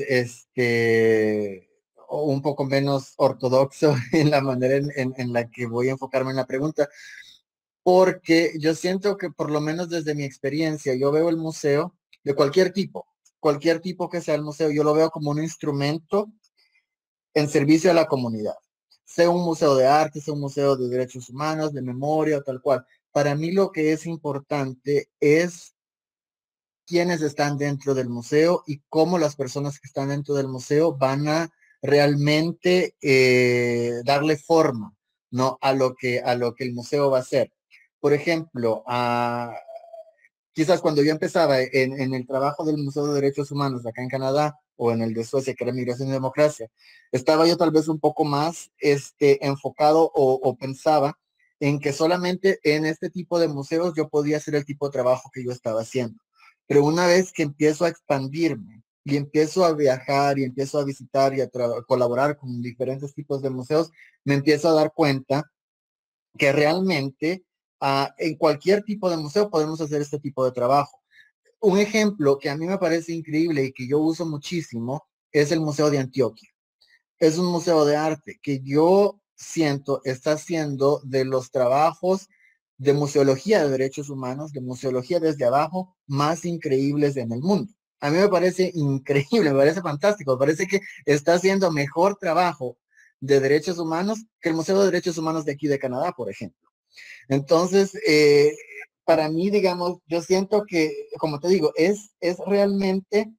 o un poco menos ortodoxo en la manera en la que voy a enfocarme en la pregunta, porque yo siento que por lo menos desde mi experiencia, yo veo el museo de cualquier tipo que sea el museo, yo lo veo como un instrumento en servicio a la comunidad. Sea un museo de arte, sea un museo de derechos humanos, de memoria o tal cual. Para mí lo que es importante es quiénes están dentro del museo y cómo las personas que están dentro del museo van a realmente darle forma, ¿no? A lo que el museo va a ser. Por ejemplo, quizás cuando yo empezaba en el trabajo del Museo de Derechos Humanos acá en Canadá o en el de Suecia, que era Migración y Democracia, estaba yo tal vez un poco más enfocado o pensaba en que solamente en este tipo de museos yo podía hacer el tipo de trabajo que yo estaba haciendo. Pero una vez que empiezo a expandirme y empiezo a viajar y empiezo a visitar y a colaborar con diferentes tipos de museos, me empiezo a dar cuenta que realmente en cualquier tipo de museo podemos hacer este tipo de trabajo. Un ejemplo que a mí me parece increíble y que yo uso muchísimo es el Museo de Antioquia. Es un museo de arte que yo siento está haciendo de los trabajos de museología de derechos humanos, de museología desde abajo, más increíbles en el mundo. A mí me parece increíble, me parece fantástico, me parece que está haciendo mejor trabajo de derechos humanos que el Museo de Derechos Humanos de aquí de Canadá, por ejemplo. Entonces, para mí, digamos, yo siento que, como te digo, es realmente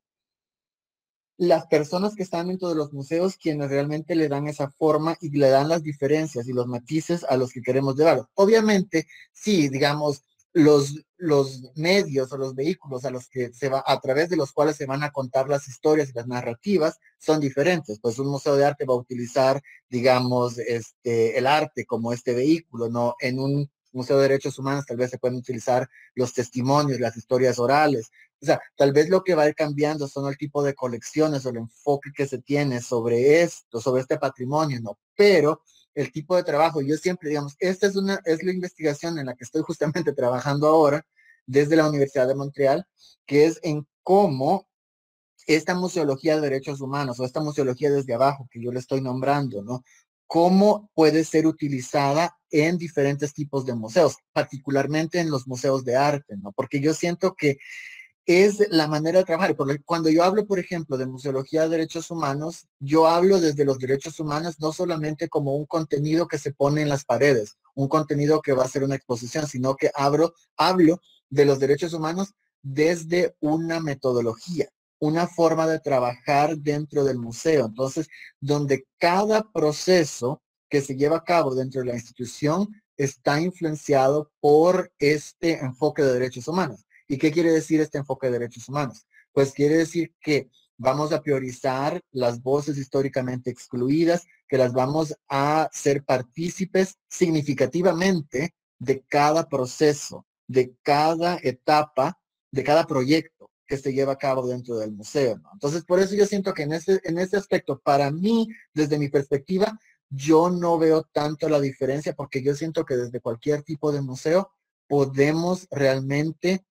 las personas que están dentro de los museos quienes realmente le dan esa forma y le dan las diferencias y los matices a los que queremos llevar. Obviamente, sí, digamos, los medios o los vehículos a los que a través de los cuales se van a contar las historias y las narrativas son diferentes. Pues un museo de arte va a utilizar, digamos, el arte como este vehículo, ¿no? En un museo de derechos humanos tal vez se pueden utilizar los testimonios, las historias orales. O sea, tal vez lo que va a ir cambiando son el tipo de colecciones o el enfoque que se tiene sobre esto, sobre este patrimonio, ¿no? Pero el tipo de trabajo, yo siempre, digamos, es la investigación en la que estoy justamente trabajando ahora desde la Universidad de Montreal, que es en cómo esta museología de derechos humanos o esta museología desde abajo que yo le estoy nombrando, ¿no? Cómo puede ser utilizada en diferentes tipos de museos, particularmente en los museos de arte, ¿no? Porque yo siento que es la manera de trabajar. Cuando yo hablo, por ejemplo, de museología de derechos humanos, yo hablo desde los derechos humanos no solamente como un contenido que se pone en las paredes, un contenido que va a ser una exposición, sino que hablo de los derechos humanos desde una metodología, una forma de trabajar dentro del museo. Entonces, donde cada proceso que se lleva a cabo dentro de la institución está influenciado por este enfoque de derechos humanos. ¿Y qué quiere decir este enfoque de derechos humanos? pues quiere decir que vamos a priorizar las voces históricamente excluidas, que las vamos a ser partícipes significativamente de cada proceso, de cada etapa, de cada proyecto que se lleva a cabo dentro del museo, ¿no? Entonces, por eso yo siento que en ese aspecto, para mí, desde mi perspectiva, yo no veo tanto la diferencia porque yo siento que desde cualquier tipo de museo podemos realmente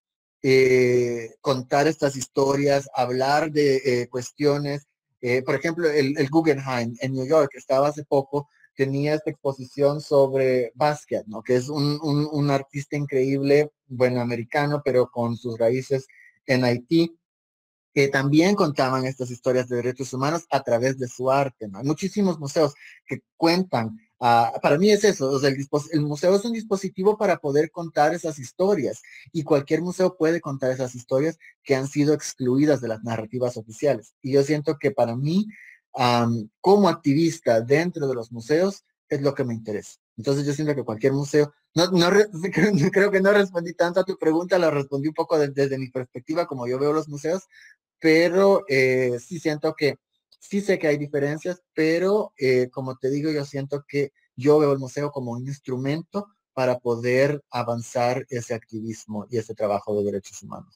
contar estas historias, hablar de cuestiones. Por ejemplo, el Guggenheim en New York, estaba hace poco, tenía esta exposición sobre Basquiat, ¿no? Que es un artista increíble, bueno, americano, pero con sus raíces en Haití, que también contaban estas historias de derechos humanos a través de su arte, ¿no? Hay muchísimos museos que cuentan, para mí es eso, o sea, el museo es un dispositivo para poder contar esas historias y cualquier museo puede contar esas historias que han sido excluidas de las narrativas oficiales. Y yo siento que para mí, como activista dentro de los museos, es lo que me interesa. Entonces yo siento que cualquier museo, creo que no respondí tanto a tu pregunta, la respondí un poco desde mi perspectiva, como yo veo los museos, pero sí siento que, sí sé que hay diferencias, pero como te digo, yo siento que yo veo el museo como un instrumento para poder avanzar ese activismo y ese trabajo de derechos humanos.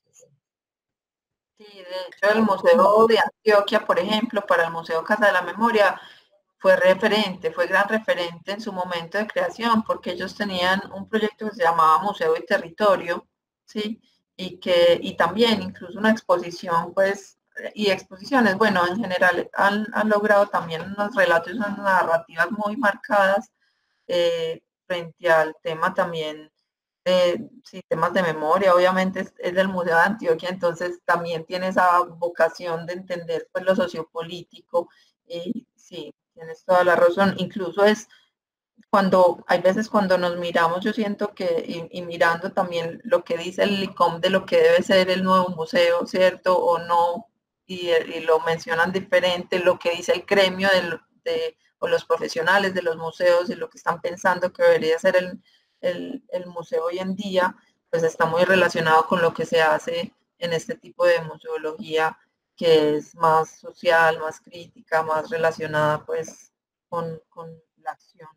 Sí, de hecho, el Museo de Antioquia, por ejemplo, para el Museo Casa de la Memoria, fue referente, fue gran referente en su momento de creación, porque ellos tenían un proyecto que se llamaba Museo y Territorio, ¿sí? Y también incluso una exposición, pues, y exposiciones, bueno, en general han logrado también unos relatos y unas narrativas muy marcadas frente al tema también de sistemas de memoria, obviamente es del Museo de Antioquia, entonces también tiene esa vocación de entender pues lo sociopolítico y sí, tienes toda la razón, incluso es cuando, hay veces cuando nos miramos, yo siento que, y mirando también lo que dice el ICOM de lo que debe ser el nuevo museo, ¿cierto? O no, y lo mencionan diferente, lo que dice el gremio o los profesionales de los museos y lo que están pensando que debería ser el museo hoy en día, pues está muy relacionado con lo que se hace en este tipo de museología que es más social, más crítica, más relacionada pues con la acción.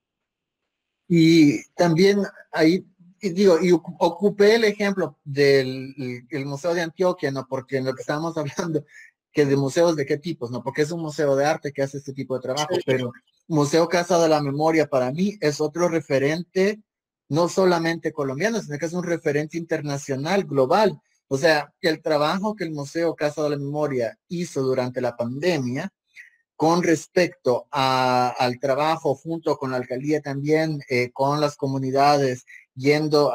Y también ahí, y digo, y ocupé el ejemplo del el Museo de Antioquia, ¿no? Porque en lo que estábamos hablando, que de museos de qué tipos, ¿no? Porque es un museo de arte que hace este tipo de trabajo, pero Museo Casa de la Memoria para mí es otro referente, no solamente colombiano, sino que es un referente internacional, global. O sea, el trabajo que el Museo Casa de la Memoria hizo durante la pandemia, con respecto al trabajo junto con la alcaldía también, con las comunidades, yendo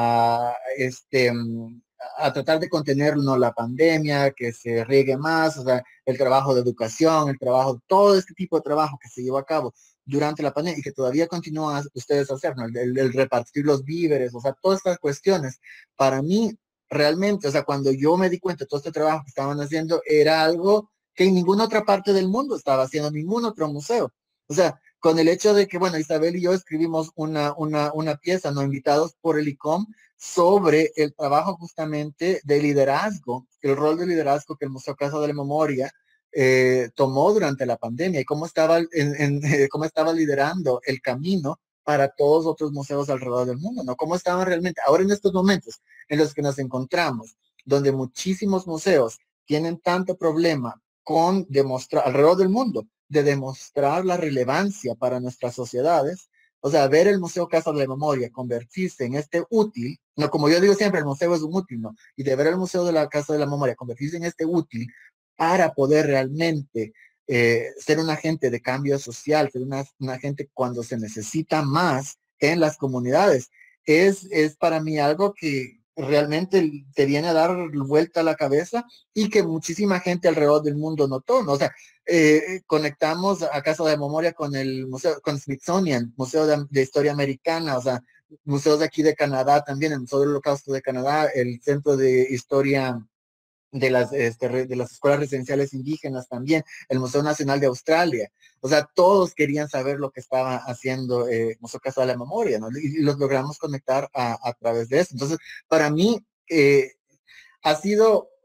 a tratar de contener ¿no? la pandemia, que se riegue más, o sea, el trabajo de educación, el trabajo, todo este tipo de trabajo que se llevó a cabo durante la pandemia y que todavía continúan ustedes a hacer, ¿no? El repartir los víveres, o sea, todas estas cuestiones, para mí, realmente, o sea, cuando yo me di cuenta de todo este trabajo que estaban haciendo, era algo que en ninguna otra parte del mundo estaba haciendo ningún otro museo. O sea, con el hecho de que, bueno, Isabel y yo escribimos una pieza, no invitados por el ICOM, sobre el trabajo justamente de liderazgo, el rol de liderazgo que el Museo Casa de la Memoria tomó durante la pandemia y cómo estaba liderando el camino para todos los otros museos alrededor del mundo, ¿no? Cómo estaban realmente, ahora en estos momentos en los que nos encontramos, donde muchísimos museos tienen tanto problema con demostrar, alrededor del mundo, de demostrar la relevancia para nuestras sociedades. O sea, ver el Museo Casa de la Memoria convertirse en este útil, no, como yo digo siempre, el museo es un útil, ¿no? Y de ver el Museo de la Casa de la Memoria convertirse en este útil para poder realmente ser un agente de cambio social, ser un agente cuando se necesita más en las comunidades. Es para mí algo que realmente te viene a dar vuelta a la cabeza y que muchísima gente alrededor del mundo notó, ¿no? O sea, conectamos a Casa de Memoria con el museo, con Smithsonian, Museo de Historia Americana, o sea, museos de aquí de Canadá también, el Museo del Holocausto de Canadá, el Centro de Historia de las escuelas residenciales indígenas también, el Museo Nacional de Australia. O sea, todos querían saber lo que estaba haciendo Museo Casa de la Memoria, ¿no? Y los logramos conectar a través de eso. Entonces, para mí, ha sido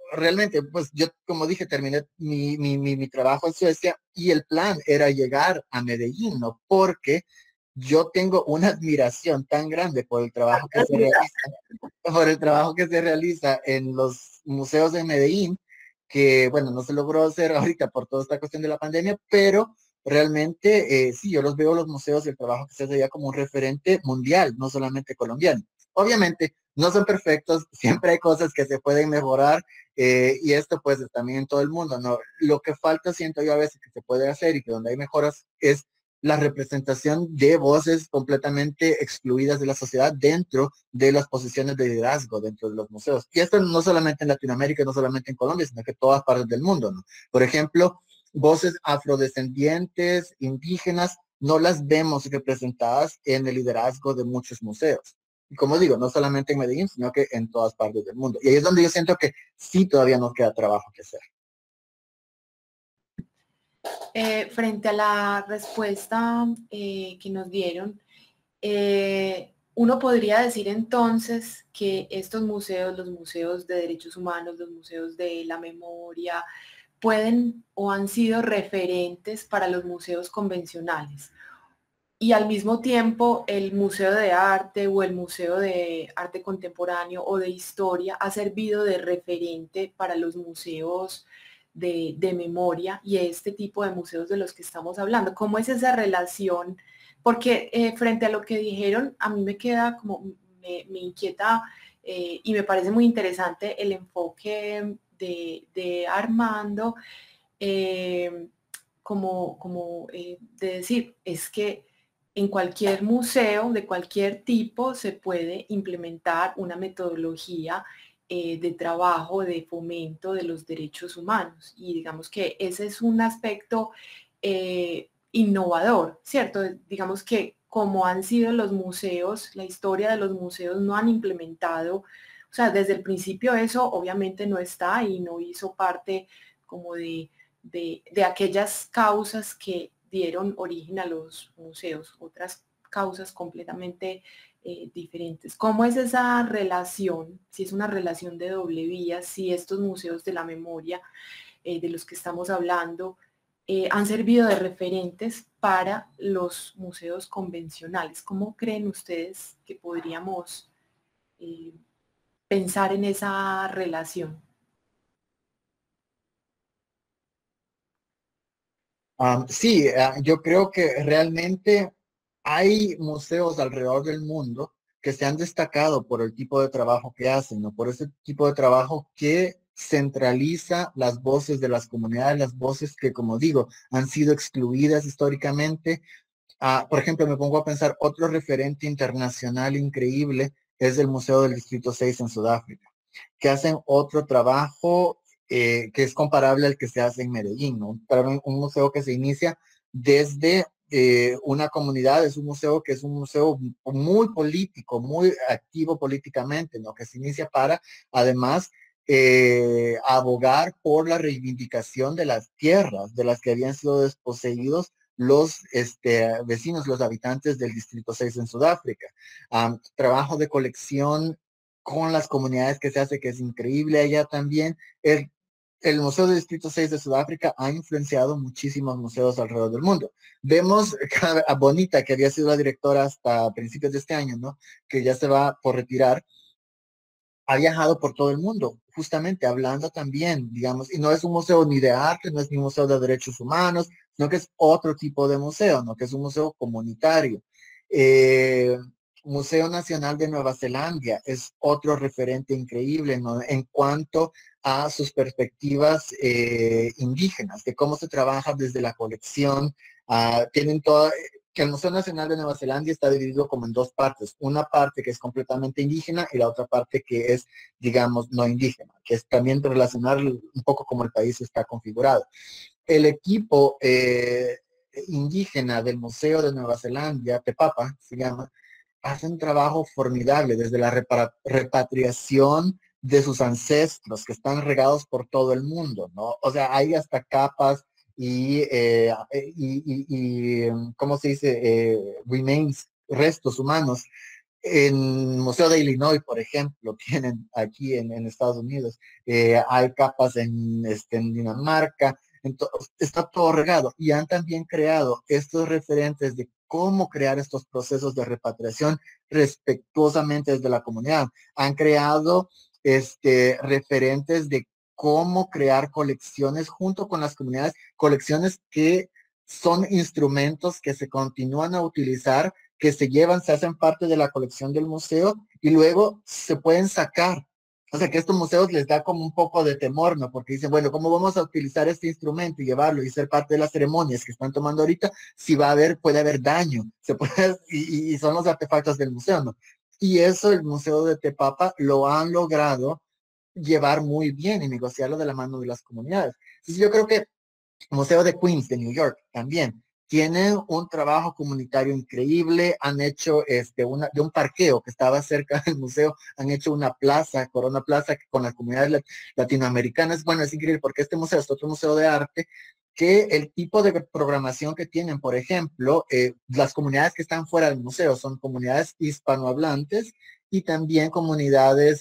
realmente, pues yo, como dije, terminé mi trabajo en Suecia y el plan era llegar a Medellín, ¿no? Porque yo tengo una admiración tan grande por el trabajo que se realiza, por el trabajo que se realiza en los museos de Medellín, que, bueno, no se logró hacer ahorita por toda esta cuestión de la pandemia, pero realmente, sí, yo los veo los museos y el trabajo que se hace allá como un referente mundial, no solamente colombiano. Obviamente, no son perfectos, siempre hay cosas que se pueden mejorar, y esto pues también en todo el mundo, ¿no? Lo que falta, siento yo a veces que se puede hacer y que donde hay mejoras es la representación de voces completamente excluidas de la sociedad dentro de las posiciones de liderazgo dentro de los museos. Y esto no solamente en Latinoamérica, no solamente en Colombia, sino que en todas partes del mundo, ¿no? Por ejemplo, voces afrodescendientes, indígenas, no las vemos representadas en el liderazgo de muchos museos. Y como digo, no solamente en Medellín, sino que en todas partes del mundo. Y ahí es donde yo siento que sí todavía nos queda trabajo que hacer. Frente a la respuesta que nos dieron, uno podría decir entonces que estos museos, los museos de derechos humanos, los museos de la memoria, pueden o han sido referentes para los museos convencionales. Y al mismo tiempo el Museo de Arte o el Museo de Arte Contemporáneo o de Historia ha servido de referente para los museos de memoria y este tipo de museos de los que estamos hablando. ¿Cómo es esa relación? Porque frente a lo que dijeron, a mí me queda como, me inquieta y me parece muy interesante el enfoque de Armando, de decir, es que en cualquier museo de cualquier tipo se puede implementar una metodología de trabajo, de fomento de los derechos humanos. Y digamos que ese es un aspecto innovador, ¿cierto? Digamos que como han sido los museos, la historia de los museos no han implementado, o sea, desde el principio eso obviamente no está y no hizo parte como de aquellas causas que dieron origen a los museos, otras causas completamente diferentes. ¿Cómo es esa relación? Si es una relación de doble vía, si estos museos de la memoria de los que estamos hablando han servido de referentes para los museos convencionales. ¿Cómo creen ustedes que podríamos pensar en esa relación? Sí, yo creo que realmente hay museos alrededor del mundo que se han destacado por el tipo de trabajo que hacen, ¿no? Por ese tipo de trabajo que centraliza las voces de las comunidades, las voces que, como digo, han sido excluidas históricamente. Por ejemplo, me pongo a pensar, otro referente internacional increíble es el Museo del Distrito 6 en Sudáfrica, que hacen otro trabajo que es comparable al que se hace en Medellín, ¿no? Para un museo que se inicia desde una comunidad, es un museo que es un museo muy político, muy activo políticamente, ¿no? Que se inicia para, además, abogar por la reivindicación de las tierras de las que habían sido desposeídos los vecinos, los habitantes del Distrito 6 en Sudáfrica. Trabajo de colección con las comunidades que se hace, que es increíble allá también. El Museo del Distrito 6 de Sudáfrica ha influenciado muchísimos museos alrededor del mundo. Vemos a Bonita, que había sido la directora hasta principios de este año, ¿no? Que ya se va por retirar, ha viajado por todo el mundo, justamente hablando también, digamos, y no es un museo ni de arte, no es ni un museo de derechos humanos, sino que es otro tipo de museo, ¿no? Que es un museo comunitario. Eh, Museo Nacional de Nueva Zelanda es otro referente increíble, ¿no? En cuanto a sus perspectivas indígenas, de cómo se trabaja desde la colección. Tienen toda, que el Museo Nacional de Nueva Zelanda está dividido como en dos partes. Una parte que es completamente indígena y la otra parte que es, digamos, no indígena, que es también relacionar un poco como el país está configurado. El equipo indígena del Museo de Nueva Zelanda, Pepapa se llama, hace un trabajo formidable desde la repatriación de sus ancestros que están regados por todo el mundo, ¿no? O sea, hay hasta capas ¿cómo se dice? Remains, restos humanos En el Museo de Illinois, por ejemplo, tienen aquí en Estados Unidos, hay capas en Dinamarca, entonces está todo regado y han también creado estos referentes de cómo crear estos procesos de repatriación respetuosamente desde la comunidad. Han creado referentes de cómo crear colecciones junto con las comunidades, colecciones que son instrumentos que se continúan a utilizar, que se llevan, se hacen parte de la colección del museo y luego se pueden sacar. O sea que a estos museos les da como un poco de temor, ¿no? Porque dicen, bueno, ¿cómo vamos a utilizar este instrumento y llevarlo y ser parte de las ceremonias que están tomando ahorita? Si va a haber, puede haber daño, y son los artefactos del museo, ¿no? Y eso el Museo de Tepapa lo han logrado llevar muy bien y negociarlo de la mano de las comunidades. Entonces yo creo que el Museo de Queens de New York también tienen un trabajo comunitario increíble, han hecho de un parqueo que estaba cerca del museo, han hecho una plaza, Corona Plaza, que con las comunidades latinoamericanas. Bueno, es increíble porque este museo es otro museo de arte que el tipo de programación que tienen, por ejemplo, las comunidades que están fuera del museo son comunidades hispanohablantes y también comunidades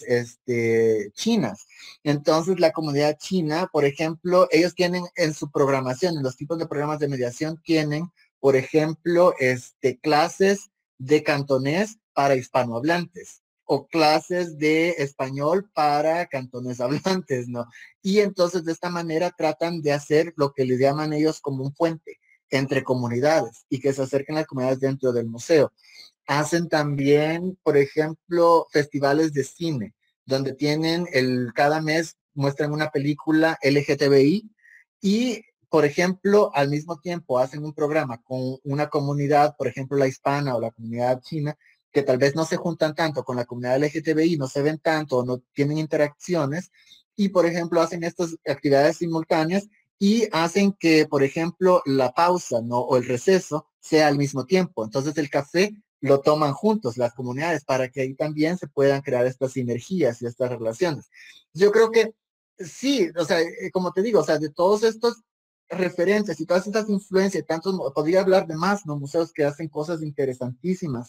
chinas. Entonces, la comunidad china, por ejemplo, ellos tienen en su programación, en los tipos de programas de mediación, tienen, por ejemplo, clases de cantonés para hispanohablantes o clases de español para cantones hablantes, ¿no? Y entonces de esta manera tratan de hacer lo que le llaman ellos como un puente entre comunidades y que se acerquen las comunidades dentro del museo. Hacen también, por ejemplo, festivales de cine, donde tienen cada mes muestran una película LGTBI y, por ejemplo, al mismo tiempo hacen un programa con una comunidad, por ejemplo, la hispana o la comunidad china, que tal vez no se juntan tanto con la comunidad LGTBI, no se ven tanto, no tienen interacciones, y, por ejemplo, hacen estas actividades simultáneas y hacen que, por ejemplo, la pausa, ¿no? O el receso sea al mismo tiempo. Entonces, el café lo toman juntos las comunidades para que ahí también se puedan crear estas sinergias y estas relaciones. Yo creo que sí, o sea, como te digo, o sea, de todos estos referencias y todas estas influencias, tantos, podría hablar de más, ¿no? Museos que hacen cosas interesantísimas,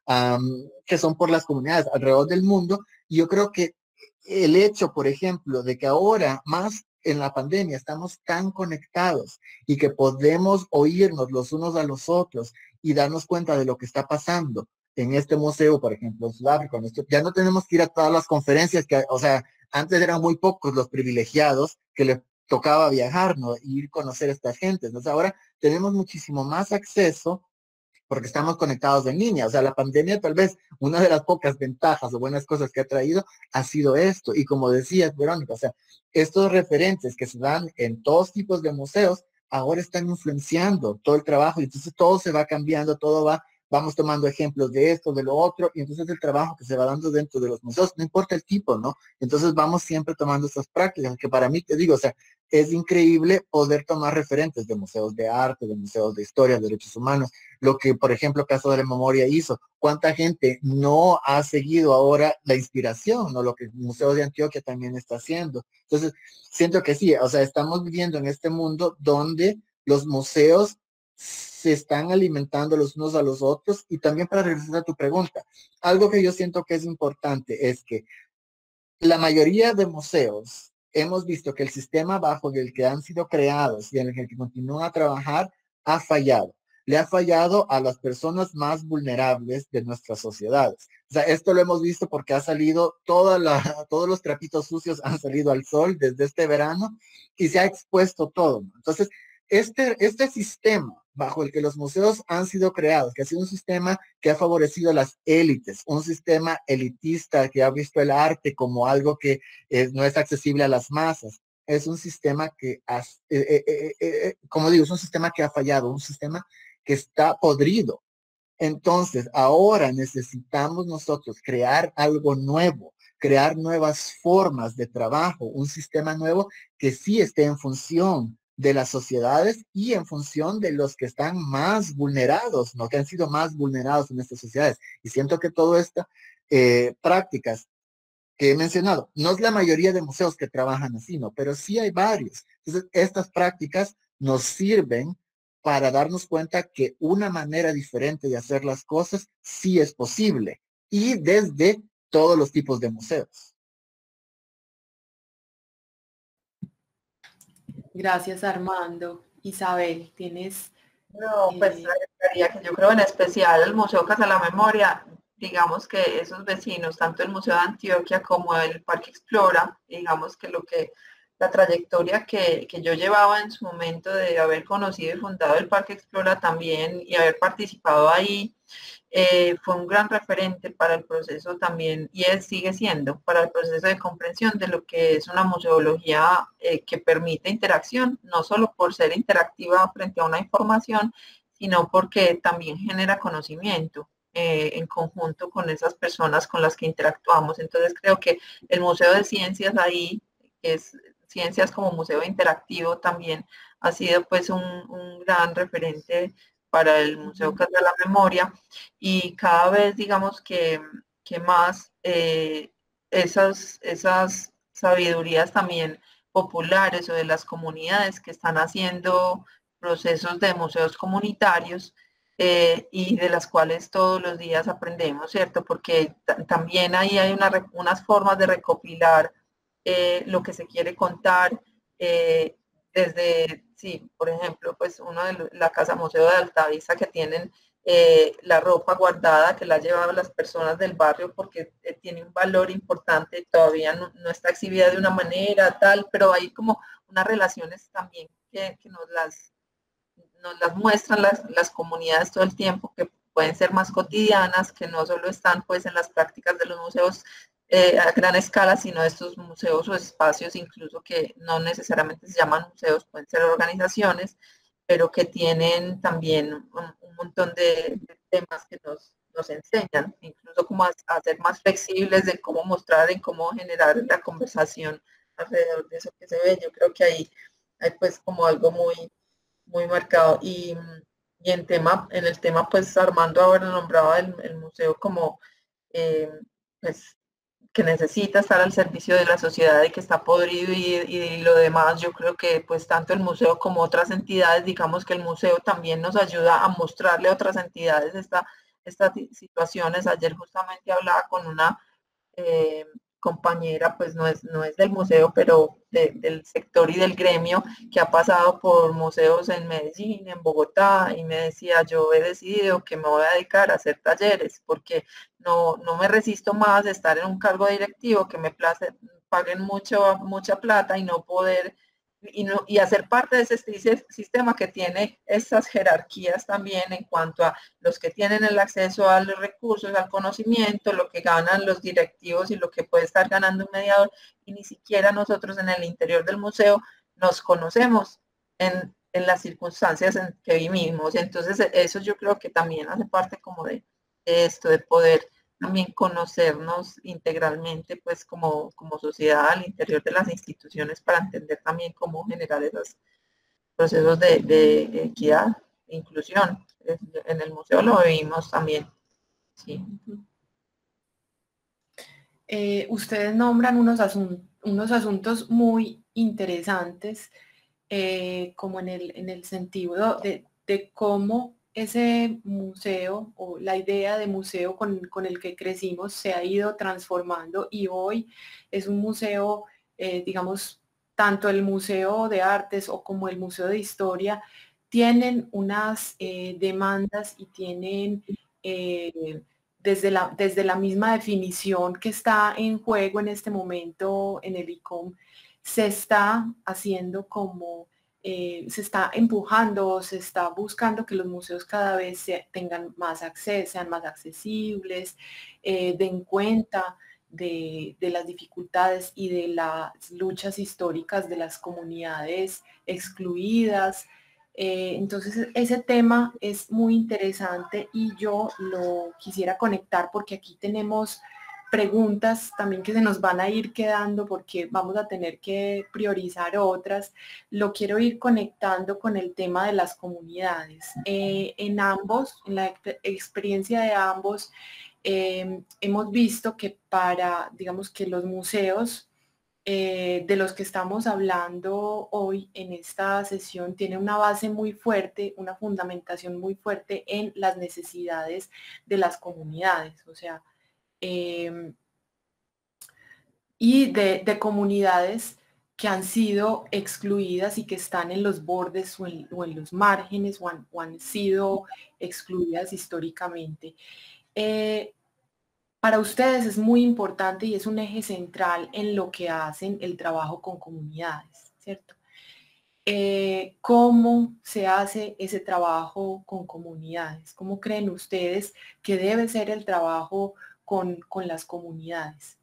que son por las comunidades alrededor del mundo. Y yo creo que el hecho, por ejemplo, de que ahora más en la pandemia estamos tan conectados y que podemos oírnos los unos a los otros y darnos cuenta de lo que está pasando en este museo, por ejemplo, en Sudáfrica, ya no tenemos que ir a todas las conferencias que, o sea, antes eran muy pocos los privilegiados que le tocaba viajar, ¿no? Y ir a conocer a estas gentes, ¿no? O sea, ahora tenemos muchísimo más acceso porque estamos conectados en línea. O sea, la pandemia tal vez una de las pocas ventajas o buenas cosas que ha traído ha sido esto. Y como decías, Verónica, o sea, estos referentes que se dan en todos tipos de museos ahora están influenciando todo el trabajo y entonces todo se va cambiando, vamos tomando ejemplos de esto, de lo otro, y entonces el trabajo que se va dando dentro de los museos, no importa el tipo, ¿no? Entonces vamos siempre tomando estas prácticas, que para mí, te digo, o sea, es increíble poder tomar referentes de museos de arte, de museos de historia, de derechos humanos, lo que, por ejemplo, Casa de la Memoria hizo. ¿Cuánta gente no ha seguido ahora la inspiración, ¿no? Lo que el Museo de Antioquia también está haciendo. Entonces, siento que sí, o sea, estamos viviendo en este mundo donde los museos se están alimentando los unos a los otros. Y también para regresar a tu pregunta, algo que yo siento que es importante es que la mayoría de museos hemos visto que el sistema bajo el que han sido creados y en el que continúan a trabajar ha fallado. Le ha fallado a las personas más vulnerables de nuestras sociedades. O sea, esto lo hemos visto porque ha salido todos los trapitos sucios han salido al sol desde este verano y se ha expuesto todo. Entonces, este sistema bajo el que los museos han sido creados, que ha sido un sistema que ha favorecido a las élites, un sistema elitista que ha visto el arte como algo que no es accesible a las masas. Es un sistema que, como digo, es un sistema que ha fallado, un sistema que está podrido. Entonces, ahora necesitamos nosotros crear algo nuevo, crear nuevas formas de trabajo, un sistema nuevo que sí esté en función de las sociedades y en función de los que están más vulnerados, ¿no? Que han sido más vulnerados en estas sociedades. Y siento que todas estas prácticas que he mencionado, no es la mayoría de museos que trabajan así, ¿no? Pero sí hay varios. Entonces, estas prácticas nos sirven para darnos cuenta que una manera diferente de hacer las cosas sí es posible y desde todos los tipos de museos. Gracias, Armando. Isabel, tienes... No, pues agregaría que yo creo en especial el Museo Casa de la Memoria, digamos que esos vecinos, tanto el Museo de Antioquia como el Parque Explora, digamos que la trayectoria que yo llevaba en su momento de haber conocido y fundado el Parque Explora también y haber participado ahí, fue un gran referente para el proceso también, y sigue siendo, para el proceso de comprensión de lo que es una museología que permite interacción, no solo por ser interactiva frente a una información, sino porque también genera conocimiento en conjunto con esas personas con las que interactuamos. Entonces creo que el Museo de Ciencias ahí, que es Ciencias como museo interactivo, también ha sido pues un gran referente para el Museo Casa de la Memoria, y cada vez digamos que más esas sabidurías también populares o de las comunidades que están haciendo procesos de museos comunitarios y de las cuales todos los días aprendemos, ¿cierto? Porque también ahí hay unas formas de recopilar lo que se quiere contar, desde, sí, por ejemplo, pues uno de la Casa Museo de Altavista, que tienen la ropa guardada que la llevan las personas del barrio porque tiene un valor importante, todavía no está exhibida de una manera tal, pero hay como unas relaciones también que nos las muestran las comunidades todo el tiempo, que pueden ser más cotidianas, que no solo están pues en las prácticas de los museos a gran escala, sino estos museos o espacios incluso que no necesariamente se llaman museos, pueden ser organizaciones, pero que tienen también un montón de temas que nos enseñan, incluso como a ser más flexibles de cómo mostrar, en cómo generar la conversación alrededor de eso que se ve. Yo creo que ahí hay pues como algo muy marcado. Y en el tema, pues Armando ahora nombraba el museo como pues que necesita estar al servicio de la sociedad y que está podrido y lo demás. Yo creo que pues tanto el museo como otras entidades, digamos que el museo también nos ayuda a mostrarle a otras entidades estas situaciones. Ayer justamente hablaba con una eh, compañera, pues no es del museo, pero del sector y del gremio, que ha pasado por museos en Medellín, en Bogotá, y me decía, yo he decidido que me voy a dedicar a hacer talleres, porque no me resisto más de estar en un cargo directivo, que me paguen mucha plata y no poder y hacer parte de ese sistema que tiene esas jerarquías también en cuanto a los que tienen el acceso a los recursos, al conocimiento, lo que ganan los directivos y lo que puede estar ganando un mediador, y ni siquiera nosotros en el interior del museo nos conocemos en las circunstancias en que vivimos. Entonces eso yo creo que también hace parte como de esto, de poder también conocernos integralmente, pues como sociedad al interior de las instituciones, para entender también cómo generar esos procesos de equidad e inclusión. En el museo lo vivimos también. Sí. Ustedes nombran unos asuntos muy interesantes, como en el sentido de cómo ese museo o la idea de museo con el que crecimos se ha ido transformando, y hoy es un museo, digamos, tanto el Museo de Artes o como el Museo de Historia tienen unas demandas y tienen desde la misma definición que está en juego en este momento en el ICOM, se está haciendo como, se está empujando, se está buscando que los museos cada vez tengan más acceso, sean más accesibles, den cuenta de las dificultades y de las luchas históricas de las comunidades excluidas. Entonces ese tema es muy interesante y yo lo quisiera conectar porque aquí tenemos preguntas también que se nos van a ir quedando porque vamos a tener que priorizar otras. Lo quiero ir conectando con el tema de las comunidades. En ambos, en la experiencia de ambos, hemos visto que para, digamos que los museos de los que estamos hablando hoy en esta sesión tiene una base muy fuerte, una fundamentación muy fuerte en las necesidades de las comunidades. O sea, y de comunidades que han sido excluidas y que están en los bordes o en los márgenes o han sido excluidas históricamente. Para ustedes es muy importante y es un eje central en lo que hacen el trabajo con comunidades, ¿cierto? ¿Cómo se hace ese trabajo con comunidades? ¿Cómo creen ustedes que debe ser el trabajo con las comunidades?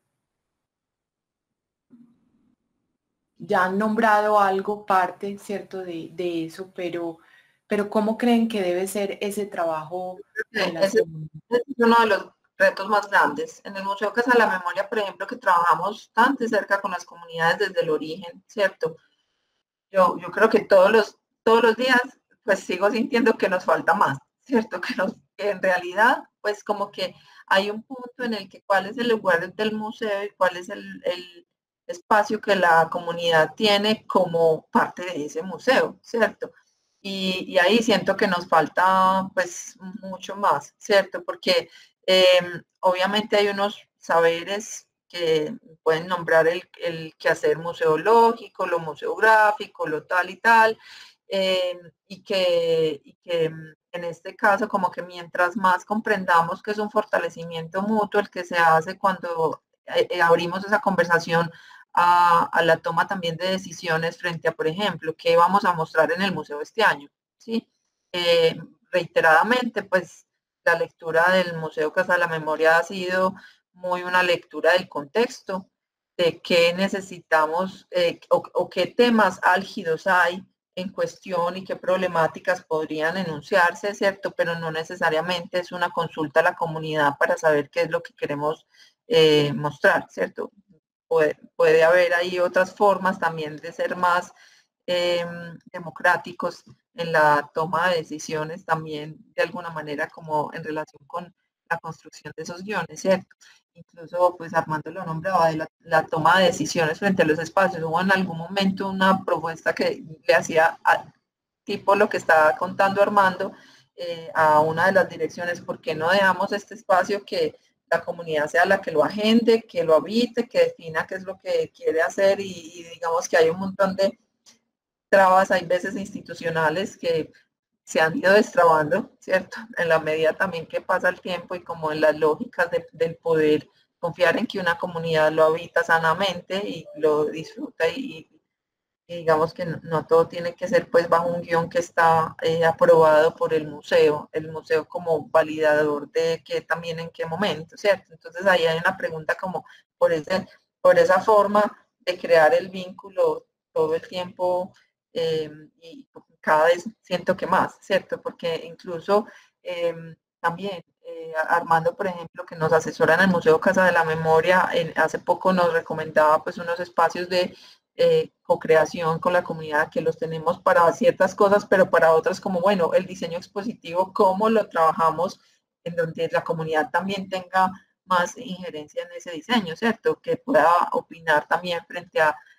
Ya han nombrado algo, parte, ¿cierto?, de eso, pero ¿cómo creen que debe ser ese trabajo con las comunidades? Ese es uno de los retos más grandes. En el Museo Casa de la Memoria, por ejemplo, que trabajamos tan de cerca con las comunidades desde el origen, ¿cierto? Yo creo que todos los días, pues sigo sintiendo que nos falta más, ¿cierto? Que en realidad, pues como que hay un punto en el que cuál es el lugar del museo y cuál es el espacio que la comunidad tiene como parte de ese museo, ¿cierto? Y ahí siento que nos falta pues mucho más, ¿cierto? Porque obviamente hay unos saberes que pueden nombrar el quehacer museológico, lo museográfico, lo tal y tal, y que en este caso como que mientras más comprendamos que es un fortalecimiento mutuo el que se hace cuando abrimos esa conversación a la toma también de decisiones frente a, por ejemplo, qué vamos a mostrar en el museo este año, ¿sí? Reiteradamente, pues la lectura del Museo Casa de la Memoria ha sido muy una lectura del contexto, de qué necesitamos o qué temas álgidos hay en cuestión y qué problemáticas podrían enunciarse, ¿cierto? Pero no necesariamente es una consulta a la comunidad para saber qué es lo que queremos mostrar, ¿cierto? Puede haber ahí otras formas también de ser más democráticos en la toma de decisiones también de alguna manera como en relación con la construcción de esos guiones, ¿cierto? Incluso pues Armando lo nombraba de la toma de decisiones frente a los espacios. Hubo en algún momento una propuesta que le hacía tipo lo que estaba contando Armando a una de las direcciones, ¿por qué no dejamos este espacio que la comunidad sea la que lo agende, que lo habite, que defina qué es lo que quiere hacer y digamos que hay un montón de trabas, hay veces institucionales que se han ido destrabando, ¿cierto? En la medida también que pasa el tiempo y como en las lógicas del poder, confiar en que una comunidad lo habita sanamente y lo disfruta y digamos que no todo tiene que ser pues bajo un guión que está aprobado por el museo como validador de que también en qué momento, ¿cierto? Entonces ahí hay una pregunta como por esa forma de crear el vínculo todo el tiempo y cada vez siento que más, ¿cierto? Porque incluso también Armando, por ejemplo, que nos asesora en el Museo Casa de la Memoria, hace poco nos recomendaba pues unos espacios de co-creación con la comunidad que los tenemos para ciertas cosas, pero para otras como, bueno, el diseño expositivo, cómo lo trabajamos en donde la comunidad también tenga más injerencia en ese diseño, ¿cierto? Que pueda opinar también frente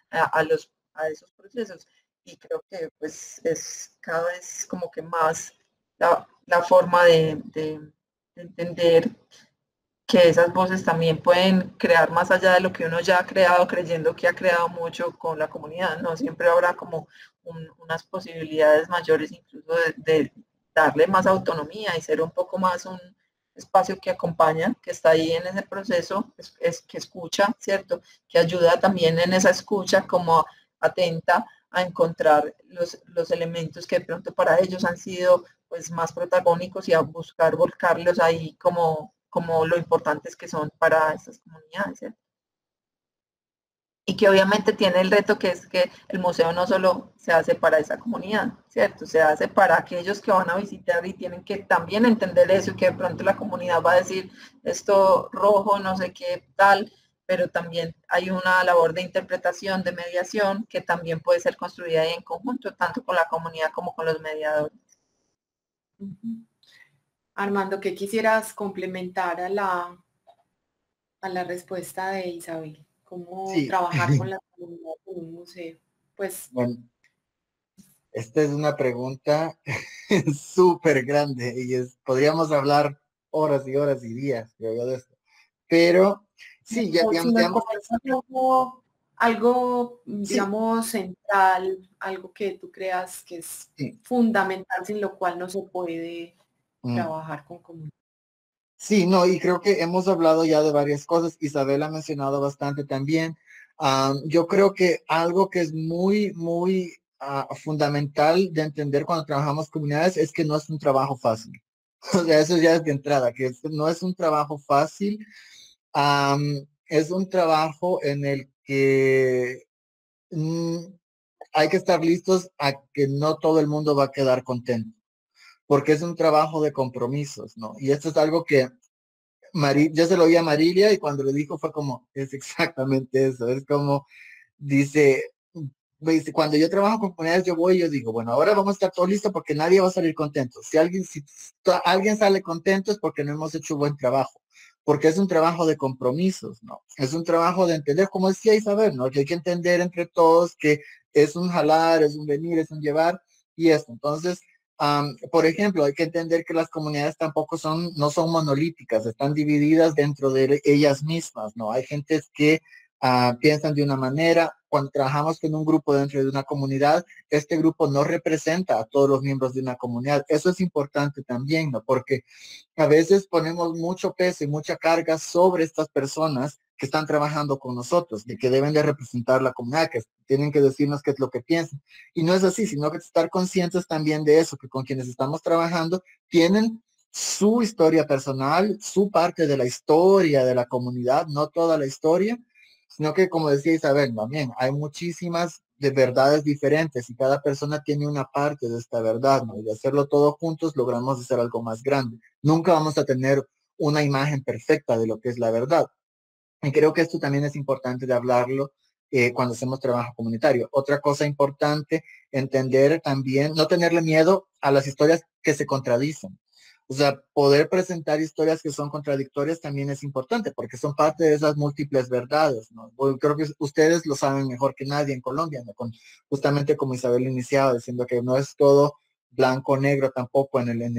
a esos procesos. Y creo que pues es cada vez como que más la forma de entender que esas voces también pueden crear más allá de lo que uno ya ha creado, creyendo que ha creado mucho con la comunidad, ¿no? Siempre habrá como unas posibilidades mayores incluso de darle más autonomía y ser un poco más un espacio que acompaña, que está ahí en ese proceso, que escucha, ¿cierto? Que ayuda también en esa escucha como atenta a encontrar los elementos que de pronto para ellos han sido pues más protagónicos y a buscar volcarlos ahí como lo importantes que son para estas comunidades, ¿cierto? Y que obviamente tiene el reto que es que el museo no solo se hace para esa comunidad, ¿cierto? Se hace para aquellos que van a visitar y tienen que también entender eso y que de pronto la comunidad va a decir esto rojo, no sé qué tal, pero también hay una labor de interpretación, de mediación, que también puede ser construida en conjunto, tanto con la comunidad como con los mediadores. Armando, ¿qué quisieras complementar a la respuesta de Isabel? ¿Cómo Sí. trabajar con la comunidad en un museo? Pues, Bueno, esta es una pregunta súper grande y podríamos hablar horas y horas y días, creo yo, de esto. pero sí, ya, O si nos digamos, comentas algo, sí, digamos, central, algo que tú creas que es sí. fundamental, sin lo cual no se puede Mm. trabajar con comunidad. Sí, no, y creo que hemos hablado ya de varias cosas. Isabel ha mencionado bastante también. Yo creo que algo que es muy, muy fundamental de entender cuando trabajamos comunidades es que no es un trabajo fácil. O sea, eso ya es de entrada, que no es un trabajo fácil. Es un trabajo en el que mm, hay que estar listos a que no todo el mundo va a quedar contento, porque es un trabajo de compromisos, ¿no? Y esto es algo que yo se lo oí a Marilia y cuando le dijo fue como, es exactamente eso, es como, dice, cuando yo trabajo con comunidades, yo voy y yo digo, bueno, ahora vamos a estar todos listos porque nadie va a salir contento. Si alguien sale contento es porque no hemos hecho buen trabajo, porque es un trabajo de compromisos, ¿no? Es un trabajo de entender, como decía Isabel, ¿no? Que hay que entender entre todos que es un jalar, es un venir, es un llevar y esto. Entonces, por ejemplo, hay que entender que las comunidades tampoco no son monolíticas, están divididas dentro de ellas mismas, ¿no? Hay gentes que piensan de una manera. Cuando trabajamos con un grupo dentro de una comunidad, este grupo no representa a todos los miembros de una comunidad. Eso es importante también, ¿no? Porque a veces ponemos mucho peso y mucha carga sobre estas personas que están trabajando con nosotros, de que deben de representar la comunidad, que tienen que decirnos qué es lo que piensan. Y no es así, sino que estar conscientes también de eso, que con quienes estamos trabajando tienen su historia personal, su parte de la historia de la comunidad, no toda la historia, sino que, como decía Isabel, también hay muchísimas de verdades diferentes y cada persona tiene una parte de esta verdad, ¿no? Y de hacerlo todos juntos logramos hacer algo más grande. Nunca vamos a tener una imagen perfecta de lo que es la verdad. Y creo que esto también es importante de hablarlo cuando hacemos trabajo comunitario. Otra cosa importante, entender también, no tenerle miedo a las historias que se contradicen. O sea, poder presentar historias que son contradictorias también es importante porque son parte de esas múltiples verdades, ¿no? Creo que ustedes lo saben mejor que nadie en Colombia, ¿no? Justamente como Isabel iniciaba diciendo que no es todo blanco o negro tampoco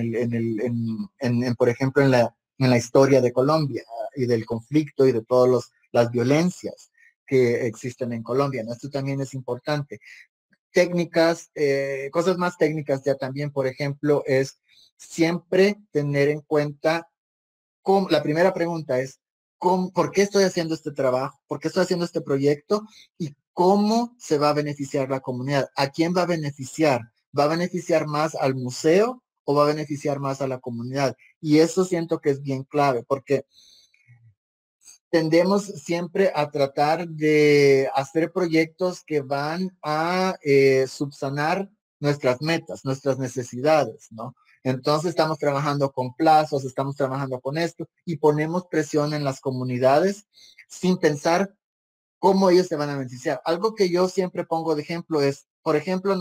por ejemplo, en la historia de Colombia y del conflicto y de todas las violencias que existen en Colombia, ¿no? Esto también es importante. Técnicas, cosas más técnicas ya también, por ejemplo, es siempre tener en cuenta, la primera pregunta es, ¿por qué estoy haciendo este trabajo? ¿Por qué estoy haciendo este proyecto? ¿Y cómo se va a beneficiar la comunidad? ¿A quién va a beneficiar? ¿Va a beneficiar más al museo o va a beneficiar más a la comunidad? Y eso siento que es bien clave, porque tendemos siempre a tratar de hacer proyectos que van a subsanar nuestras metas, nuestras necesidades, ¿no? Entonces estamos trabajando con plazos, estamos trabajando con esto y ponemos presión en las comunidades sin pensar cómo ellos se van a beneficiar. Algo que yo siempre pongo de ejemplo es, por ejemplo,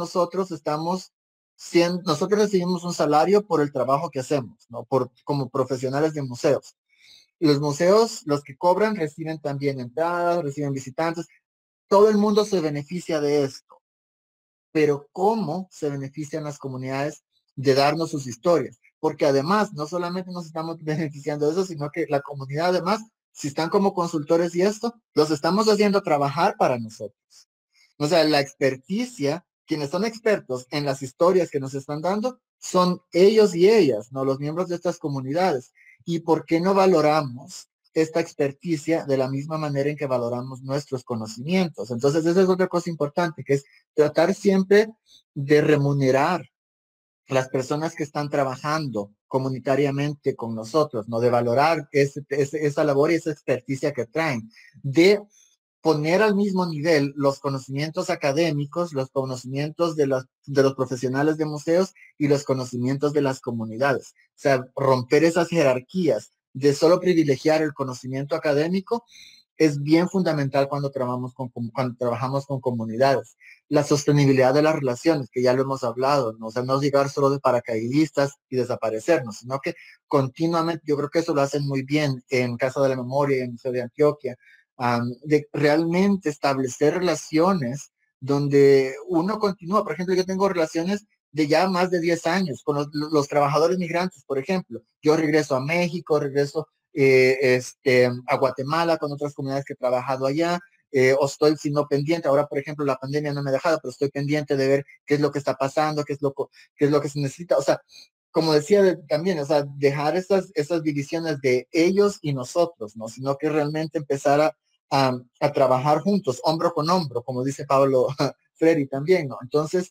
nosotros recibimos un salario por el trabajo que hacemos, ¿no? Como profesionales de museos. Los museos, los que cobran, reciben también entradas, reciben visitantes. Todo el mundo se beneficia de esto. Pero ¿cómo se benefician las comunidades de darnos sus historias? Porque además, no solamente nos estamos beneficiando de eso, sino que la comunidad además, si están como consultores y esto, los estamos haciendo trabajar para nosotros. O sea, la experticia, quienes son expertos en las historias que nos están dando, son ellos y ellas, ¿no? Los miembros de estas comunidades. ¿Y por qué no valoramos esta experticia de la misma manera en que valoramos nuestros conocimientos? Entonces, esa es otra cosa importante, que es tratar siempre de remunerar las personas que están trabajando comunitariamente con nosotros, ¿no? De valorar esa labor y esa experticia que traen, de poner al mismo nivel los conocimientos académicos, los conocimientos de los profesionales de museos y los conocimientos de las comunidades. O sea, romper esas jerarquías de solo privilegiar el conocimiento académico es bien fundamental cuando trabajamos con comunidades. La sostenibilidad de las relaciones, que ya lo hemos hablado, ¿no? O sea, no llegar solo de paracaidistas y desaparecernos, sino que continuamente, yo creo que eso lo hacen muy bien en Casa de la Memoria y en el Museo de Antioquia, de realmente establecer relaciones donde uno continúa. Por ejemplo, yo tengo relaciones de ya más de 10 años con los trabajadores migrantes, por ejemplo. Yo regreso a México, regreso a Guatemala con otras comunidades que he trabajado allá, o estoy sino pendiente. Ahora, por ejemplo, la pandemia no me ha dejado, pero estoy pendiente de ver qué es lo que está pasando, qué es lo que se necesita. O sea, como decía también, o sea, dejar esas divisiones de ellos y nosotros, ¿no? Sino que realmente empezar a trabajar juntos, hombro con hombro, como dice Pablo Freire también, ¿no? Entonces,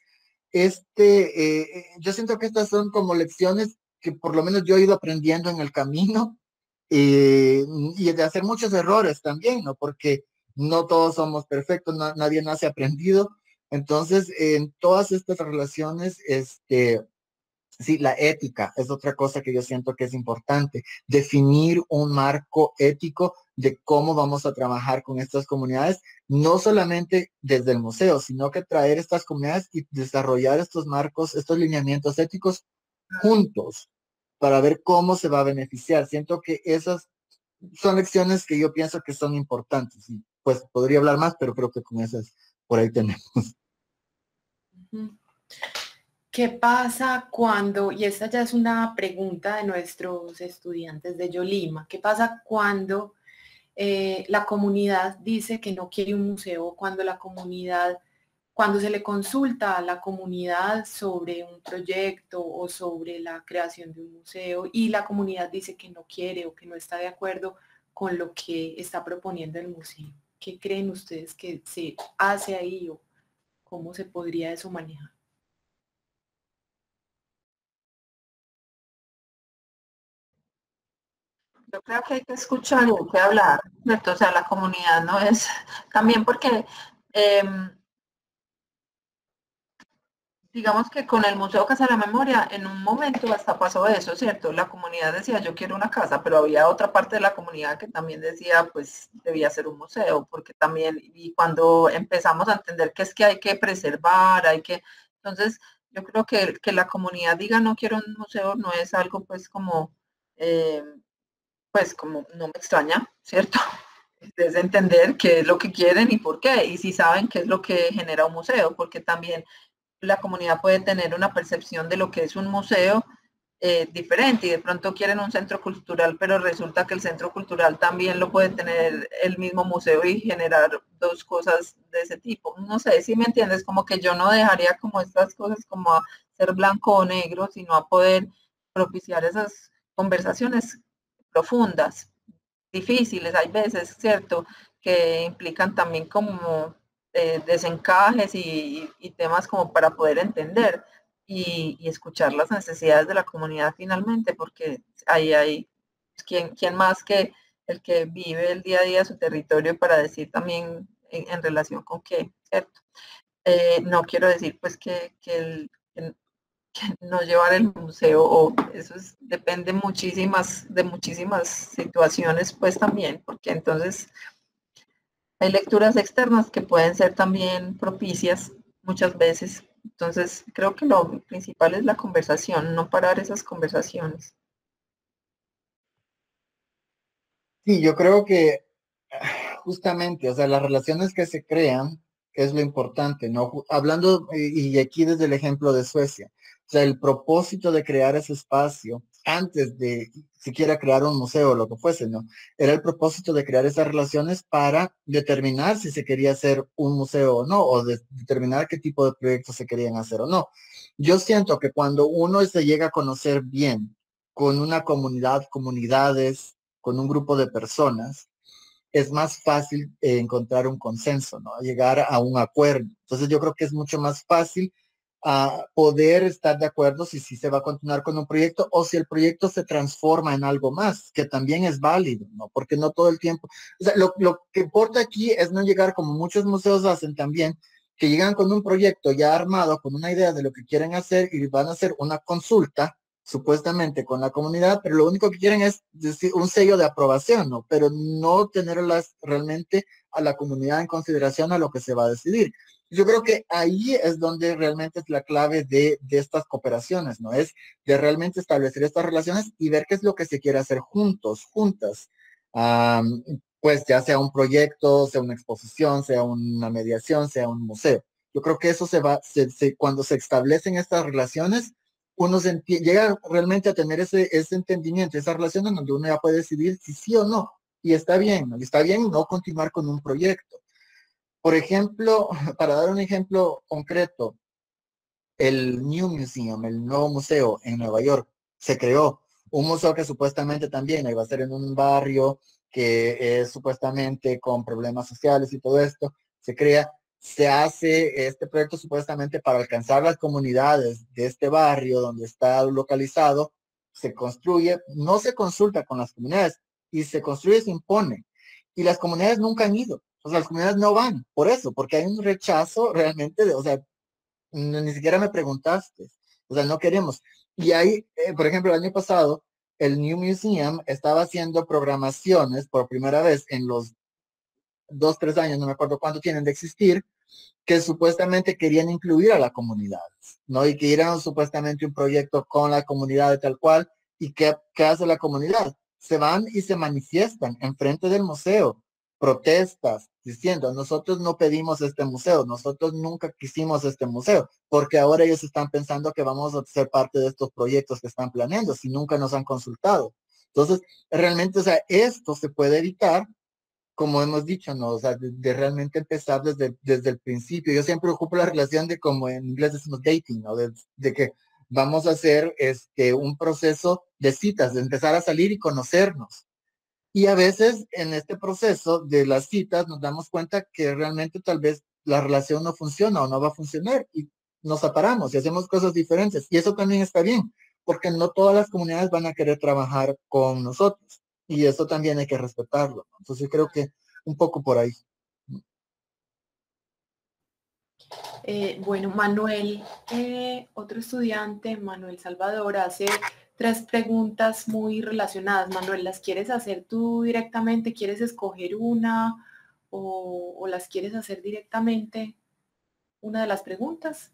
yo siento que estas son como lecciones que por lo menos yo he ido aprendiendo en el camino, y de hacer muchos errores también, ¿no? Porque no todos somos perfectos, nadie nace aprendido. Entonces, en todas estas relaciones, sí, la ética es otra cosa que yo siento que es importante. Definir un marco ético de cómo vamos a trabajar con estas comunidades, no solamente desde el museo, sino que traer estas comunidades y desarrollar estos marcos, estos lineamientos éticos juntos para ver cómo se va a beneficiar. Siento que esas son lecciones que yo pienso que son importantes. Y pues podría hablar más, pero creo que con esas por ahí tenemos. ¿Qué pasa cuando, y esta ya es una pregunta de nuestros estudiantes de Yolima, qué pasa cuando la comunidad dice que no quiere un museo, cuando se le consulta a la comunidad sobre un proyecto o sobre la creación de un museo y la comunidad dice que no quiere o que no está de acuerdo con lo que está proponiendo el museo? ¿Qué creen ustedes que se hace ahí o cómo se podría eso manejar? Yo creo que hay que escuchar y hay que hablar, ¿cierto? O sea, la comunidad no es, también porque digamos que con el Museo Casa de la Memoria, en un momento hasta pasó eso, ¿cierto? La comunidad decía, yo quiero una casa, pero había otra parte de la comunidad que también decía, pues debía ser un museo, porque también, y cuando empezamos a entender que es que hay que preservar, entonces yo creo que la comunidad diga, no quiero un museo, no es algo eh, pues como no me extraña, ¿cierto? Es entender qué es lo que quieren y por qué, y si saben qué es lo que genera un museo, porque también la comunidad puede tener una percepción de lo que es un museo diferente y de pronto quieren un centro cultural, pero resulta que el centro cultural también lo puede tener el mismo museo y generar dos cosas de ese tipo. No sé si me entiendes, como que yo no dejaría como estas cosas como a ser blanco o negro, sino a poder propiciar esas conversaciones profundas, difíciles, hay veces, ¿cierto? Que implican también como desencajes y temas como para poder entender y escuchar las necesidades de la comunidad finalmente, porque ahí hay, ¿quién más que el que vive el día a día su territorio para decir también en relación con qué, ¿cierto? No quiero decir pues que no llevar el museo, o eso depende de muchísimas situaciones pues también, porque entonces hay lecturas externas que pueden ser también propicias muchas veces. Entonces, creo que lo principal es la conversación, no parar esas conversaciones. Sí, yo creo que justamente, o sea, las relaciones que se crean es lo importante, ¿no? Hablando, y aquí desde el ejemplo de Suecia, o sea, el propósito de crear ese espacio, antes de siquiera crear un museo o lo que fuese, ¿no? Era el propósito de crear esas relaciones para determinar si se quería hacer un museo o no, o determinar qué tipo de proyectos se querían hacer o no. Yo siento que cuando uno se llega a conocer bien con una comunidad, comunidades, con un grupo de personas, es más fácil encontrar un consenso, ¿no? Llegar a un acuerdo. Entonces yo creo que es mucho más fácil poder estar de acuerdo si se va a continuar con un proyecto o si el proyecto se transforma en algo más, que también es válido, ¿no? Porque no todo el tiempo. O sea, lo que importa aquí es no llegar como muchos museos hacen también, que llegan con un proyecto ya armado, con una idea de lo que quieren hacer y van a hacer una consulta supuestamente con la comunidad, pero lo único que quieren es decir un sello de aprobación, ¿no? Pero no tenerlas realmente a la comunidad en consideración a lo que se va a decidir. Yo creo que ahí es donde realmente es la clave de estas cooperaciones, ¿no? Es de realmente establecer estas relaciones y ver qué es lo que se quiere hacer juntos, juntas. Pues ya sea un proyecto, sea una exposición, sea una mediación, sea un museo. Yo creo que eso cuando se establecen estas relaciones, uno llega realmente a tener ese entendimiento, esa relación en donde uno ya puede decidir si sí o no. Y está bien no continuar con un proyecto. Por ejemplo, para dar un ejemplo concreto, el New Museum, el nuevo museo en Nueva York, se creó. Un museo que supuestamente también iba a ser en un barrio que es supuestamente con problemas sociales y todo esto, se crea, se hace este proyecto supuestamente para alcanzar las comunidades de este barrio donde está localizado, se construye, no se consulta con las comunidades y se construye, se impone. Y las comunidades nunca han ido, o sea, las comunidades no van por eso, porque hay un rechazo realmente, o sea, ni siquiera me preguntaste. O sea, no queremos. Y ahí, por ejemplo, el año pasado, el New Museum estaba haciendo programaciones por primera vez en los 2, 3 años, no me acuerdo cuánto tienen de existir, que supuestamente querían incluir a la comunidad, ¿no? Y que eran supuestamente un proyecto con la comunidad de tal cual. ¿Y qué hace la comunidad? Se van y se manifiestan enfrente del museo, protestas, diciendo, nosotros no pedimos este museo, nosotros nunca quisimos este museo, porque ahora ellos están pensando que vamos a ser parte de estos proyectos que están planeando, si nunca nos han consultado. Entonces, realmente, o sea, esto se puede evitar como hemos dicho, ¿no? O sea, de realmente empezar desde el principio. Yo siempre ocupo la relación de como en inglés decimos dating, ¿no? De que vamos a hacer un proceso de citas, de empezar a salir y conocernos. Y a veces en este proceso de las citas nos damos cuenta que realmente tal vez la relación no funciona o no va a funcionar y nos separamos y hacemos cosas diferentes. Y eso también está bien, porque no todas las comunidades van a querer trabajar con nosotros. Y eso también hay que respetarlo, ¿no? Entonces creo que un poco por ahí. Bueno, Manuel, otro estudiante, Manuel Salvador, hace 3 preguntas muy relacionadas. Manuel, ¿las quieres hacer tú directamente? ¿Quieres escoger una o las quieres hacer directamente? Una de las preguntas.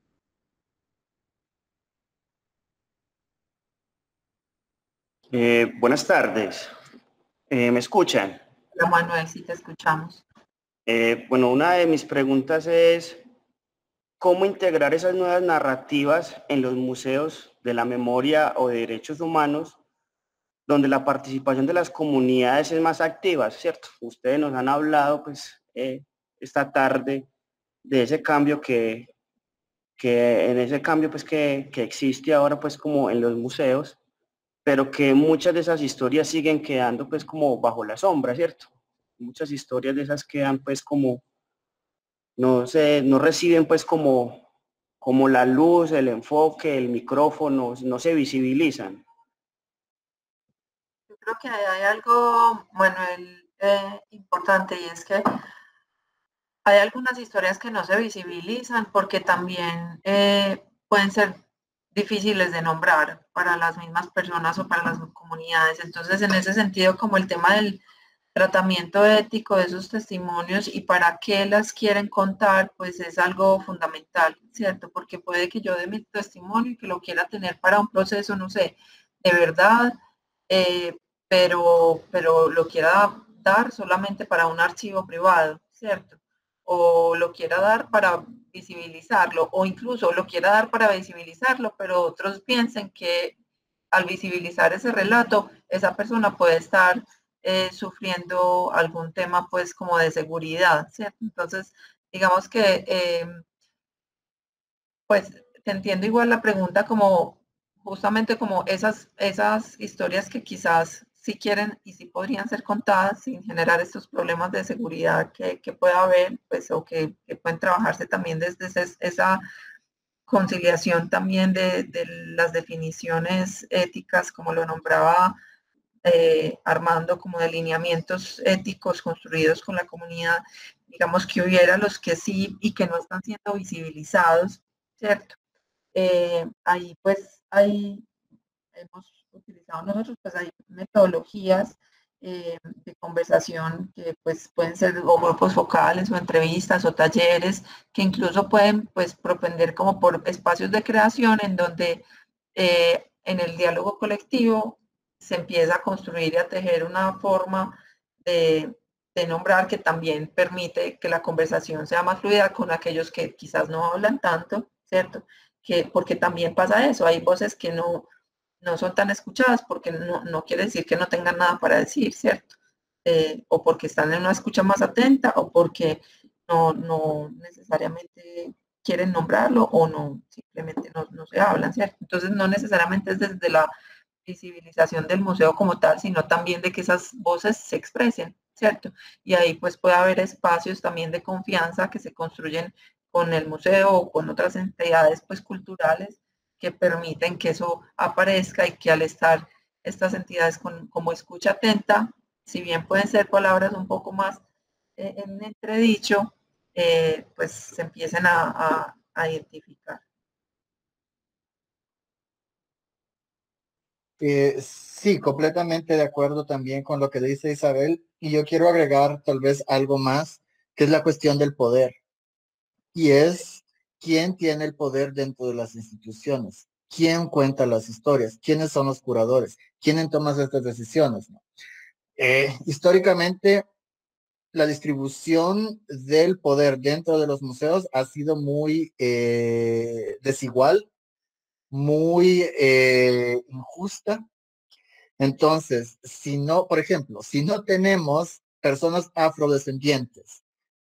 Buenas tardes. ¿Me escuchan? Hola Manuel, sí te escuchamos. Bueno, una de mis preguntas es cómo integrar esas nuevas narrativas en los museos de la memoria o de derechos humanos, donde la participación de las comunidades es más activa, ¿cierto? Ustedes nos han hablado, pues, esta tarde de ese cambio que en ese cambio, pues, que existe ahora, pues, como en los museos, pero que muchas de esas historias siguen quedando pues como bajo la sombra, ¿cierto? Muchas historias de esas quedan pues como, no reciben pues como la luz, el enfoque, el micrófono, no se visibilizan. Yo creo que hay algo, Manuel, importante y es que hay algunas historias que no se visibilizan porque también pueden ser difíciles de nombrar para las mismas personas o para las comunidades. Entonces, en ese sentido, como el tema del tratamiento ético de esos testimonios y para qué las quieren contar, pues es algo fundamental, ¿cierto? Porque puede que yo dé mi testimonio y que lo quiera tener para un proceso, no sé, de verdad, eh, pero lo quiera dar solamente para un archivo privado, ¿cierto? O lo quiera dar para visibilizarlo, o incluso lo quiera dar para visibilizarlo, pero otros piensen que al visibilizar ese relato, esa persona puede estar sufriendo algún tema pues como de seguridad, ¿cierto? Entonces, digamos que pues te entiendo igual la pregunta como justamente como esas historias que quizás sí quieren y sí podrían ser contadas sin generar estos problemas de seguridad que pueda haber, pues o que pueden trabajarse también desde esa conciliación también de las definiciones éticas, como lo nombraba Armando, como de lineamientos éticos construidos con la comunidad, digamos que hubiera los que sí y que no están siendo visibilizados, ¿cierto? Ahí pues hemos utilizado nosotros, pues hay metodologías de conversación que pues pueden ser o grupos focales o entrevistas o talleres que incluso pueden pues propender como por espacios de creación en donde en el diálogo colectivo se empieza a construir y a tejer una forma de nombrar que también permite que la conversación sea más fluida con aquellos que quizás no hablan tanto, ¿cierto? porque también pasa eso, hay voces que no son tan escuchadas porque no quiere decir que no tengan nada para decir, ¿cierto? O porque están en una escucha más atenta o porque no necesariamente quieren nombrarlo o no, simplemente no se hablan, ¿cierto? Entonces no necesariamente es desde la visibilización del museo como tal, sino también de que esas voces se expresen, ¿cierto? Y ahí pues puede haber espacios también de confianza que se construyen con el museo o con otras entidades pues culturales que permiten que eso aparezca y que al estar estas entidades como escucha atenta, si bien pueden ser palabras un poco más en entredicho, pues se empiecen a identificar. Sí, completamente de acuerdo también con lo que dice Isabel. Y yo quiero agregar tal vez algo más, que es la cuestión del poder. Y es quién tiene el poder dentro de las instituciones, quién cuenta las historias, quiénes son los curadores, quién toma estas decisiones, ¿no? Históricamente, la distribución del poder dentro de los museos ha sido muy desigual, muy injusta. Entonces, si no, por ejemplo, si no tenemos personas afrodescendientes,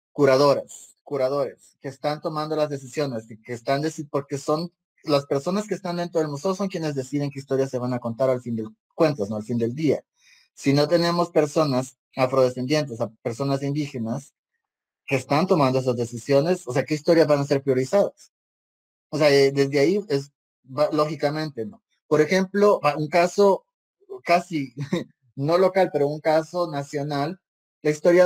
curadores, que están tomando las decisiones, que están porque son las personas que están dentro del museo son quienes deciden qué historias se van a contar al fin del cuento, no al fin del día. Si no tenemos personas afrodescendientes, a personas indígenas que están tomando esas decisiones, o sea, ¿qué historias van a ser priorizadas? O sea, desde ahí es lógicamente, ¿no? Por ejemplo, un caso casi no local, pero un caso nacional, la historia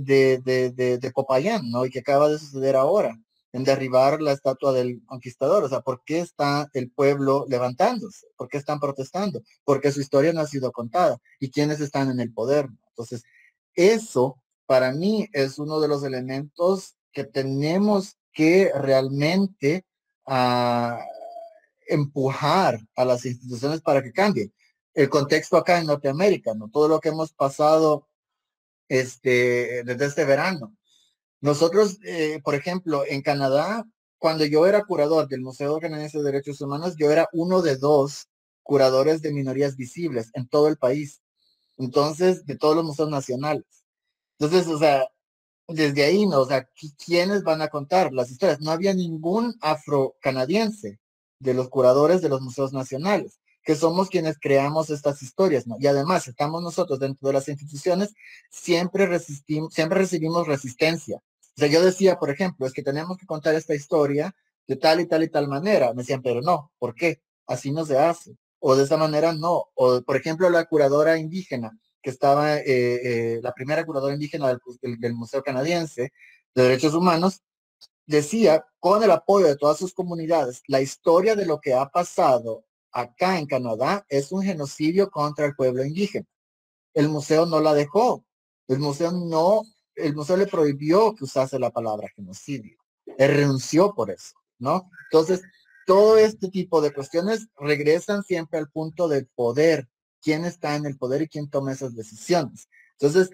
de Popayán, ¿no? Y que acaba de suceder ahora, en derribar la estatua del conquistador. O sea, ¿por qué está el pueblo levantándose? ¿Por qué están protestando? Porque su historia no ha sido contada. ¿Y quiénes están en el poder? Entonces, eso para mí es uno de los elementos que tenemos que realmente a empujar a las instituciones para que cambien. El contexto acá en Norteamérica, ¿no? Todo lo que hemos pasado desde este verano. Nosotros, por ejemplo, en Canadá, cuando yo era curador del Museo Canadiense de Derechos Humanos, yo era uno de 2 curadores de minorías visibles en todo el país. Entonces, de todos los museos nacionales. Entonces, o sea, desde ahí, ¿no? O sea, ¿quiénes van a contar las historias? No había ningún afrocanadiense de los curadores de los museos nacionales, que somos quienes creamos estas historias, ¿no? Y además, estamos nosotros dentro de las instituciones, siempre recibimos resistencia. O sea, yo decía, por ejemplo, es que tenemos que contar esta historia de tal y tal y tal manera. Me decían, pero no, ¿por qué? Así no se hace. O de esa manera no. O, por ejemplo, la curadora indígena que estaba la primera curadora indígena del Museo Canadiense de Derechos Humanos, decía, con el apoyo de todas sus comunidades, la historia de lo que ha pasado acá en Canadá es un genocidio contra el pueblo indígena. El museo no la dejó. El museo no, el museo le prohibió que usase la palabra genocidio. Él renunció por eso, ¿no? Entonces, todo este tipo de cuestiones regresan siempre al punto del poder. ¿Quién está en el poder y quién toma esas decisiones? Entonces,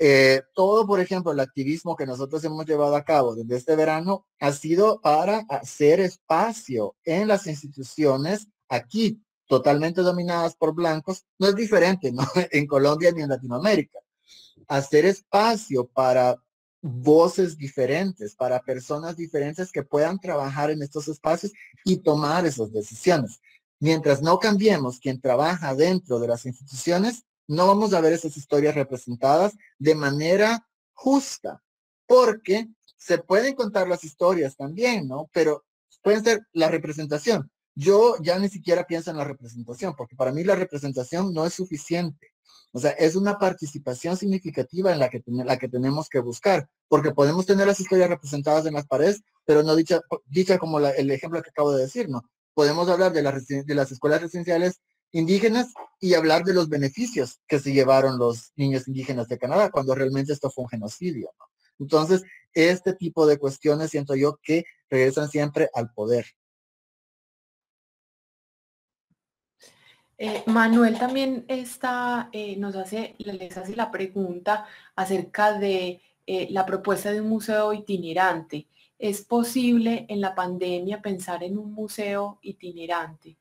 todo, por ejemplo, el activismo que nosotros hemos llevado a cabo desde este verano ha sido para hacer espacio en las instituciones aquí, totalmente dominadas por blancos. No es diferente, ¿no? En Colombia ni en Latinoamérica. Hacer espacio para voces diferentes, para personas diferentes que puedan trabajar en estos espacios y tomar esas decisiones. Mientras no cambiemos quien trabaja dentro de las instituciones, no vamos a ver esas historias representadas de manera justa, porque se pueden contar las historias también, ¿no? Pero pueden ser la representación. Yo ya ni siquiera pienso en la representación, porque para mí la representación no es suficiente. O sea, es una participación significativa en la que tenemos que buscar, porque podemos tener las historias representadas en las paredes, pero no dicha como el ejemplo que acabo de decir, ¿no? Podemos hablar de las escuelas residenciales indígenas y hablar de los beneficios que se llevaron los niños indígenas de Canadá, cuando realmente esto fue un genocidio, ¿no? Entonces, este tipo de cuestiones siento yo que regresan siempre al poder. Manuel también les hace la pregunta acerca de la propuesta de un museo itinerante. ¿Es posible en la pandemia pensar en un museo itinerante?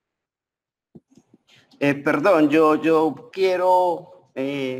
Perdón, yo quiero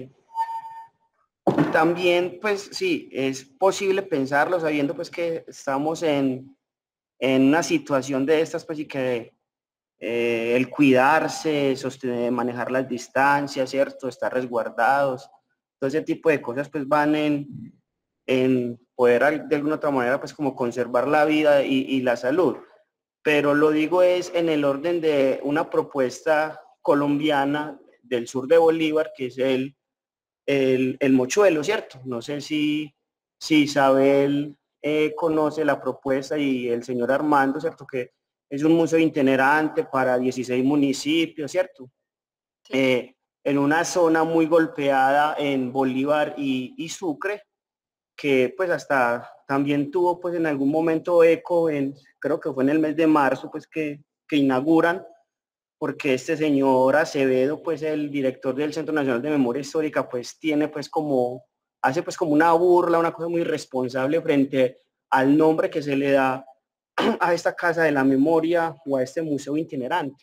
también, pues sí, es posible pensarlo sabiendo pues que estamos en una situación de estas, pues y que el cuidarse, sostener, manejar las distancias, ¿cierto? Estar resguardados, todo ese tipo de cosas pues van en poder de alguna otra manera pues como conservar la vida y la salud. Pero lo digo es en el orden de una propuesta colombiana del sur de Bolívar, que es el mochuelo, ¿cierto? No sé si Isabel conoce la propuesta y el señor Armando, ¿cierto? Que es un museo itinerante para 16 municipios, ¿cierto? Sí. En una zona muy golpeada en Bolívar y Sucre, que pues hasta también tuvo pues en algún momento eco, creo que fue en el mes de marzo, pues que inauguran, porque este señor Acevedo, pues el director del Centro Nacional de Memoria Histórica, pues tiene pues como, hace pues como una burla, una cosa muy irresponsable frente al nombre que se le da a esta Casa de la Memoria o a este museo itinerante.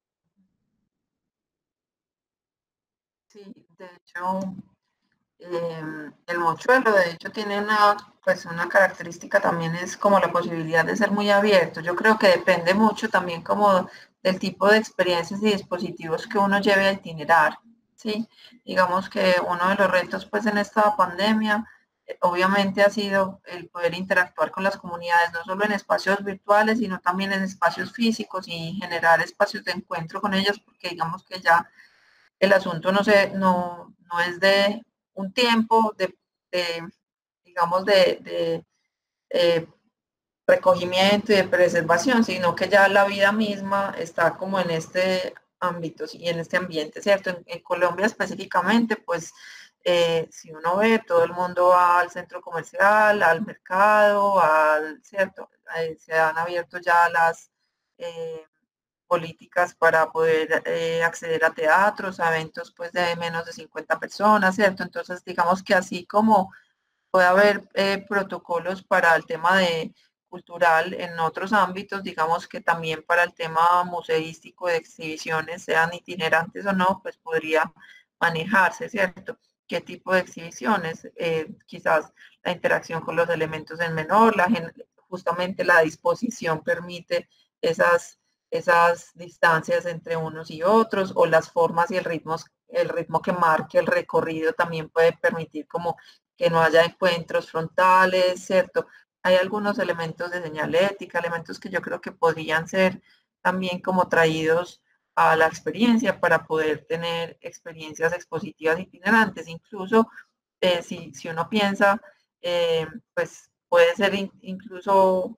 Sí, de hecho, el mochuelo, de hecho, tiene una característica también, es como la posibilidad de ser muy abierto. Yo creo que depende mucho también como del tipo de experiencias y dispositivos que uno lleve a itinerar, ¿sí? Digamos que uno de los retos, pues, en esta pandemia, obviamente ha sido el poder interactuar con las comunidades, no solo en espacios virtuales, sino también en espacios físicos y generar espacios de encuentro con ellos, porque digamos que ya el asunto no es de un tiempo de digamos, de recogimiento y de preservación, sino que ya la vida misma está como en este ámbito y en este ambiente, ¿cierto? En Colombia específicamente, pues si uno ve, todo el mundo va al centro comercial, al mercado, ¿cierto? Se han abierto ya las eh, políticas para poder acceder a teatros, a eventos pues de menos de 50 personas, ¿cierto? Entonces, digamos que así como puede haber protocolos para el tema de cultural en otros ámbitos, digamos que también para el tema museístico de exhibiciones, sean itinerantes o no, pues podría manejarse, ¿cierto? ¿Qué tipo de exhibiciones? Quizás la interacción con los elementos en menor, justamente la disposición permite esas distancias entre unos y otros, o las formas y el ritmo que marque el recorrido también puede permitir como que no haya encuentros frontales, ¿cierto? Hay algunos elementos de señalética, elementos que yo creo que podrían ser también como traídos a la experiencia para poder tener experiencias expositivas itinerantes. Incluso si uno piensa, pues puede ser incluso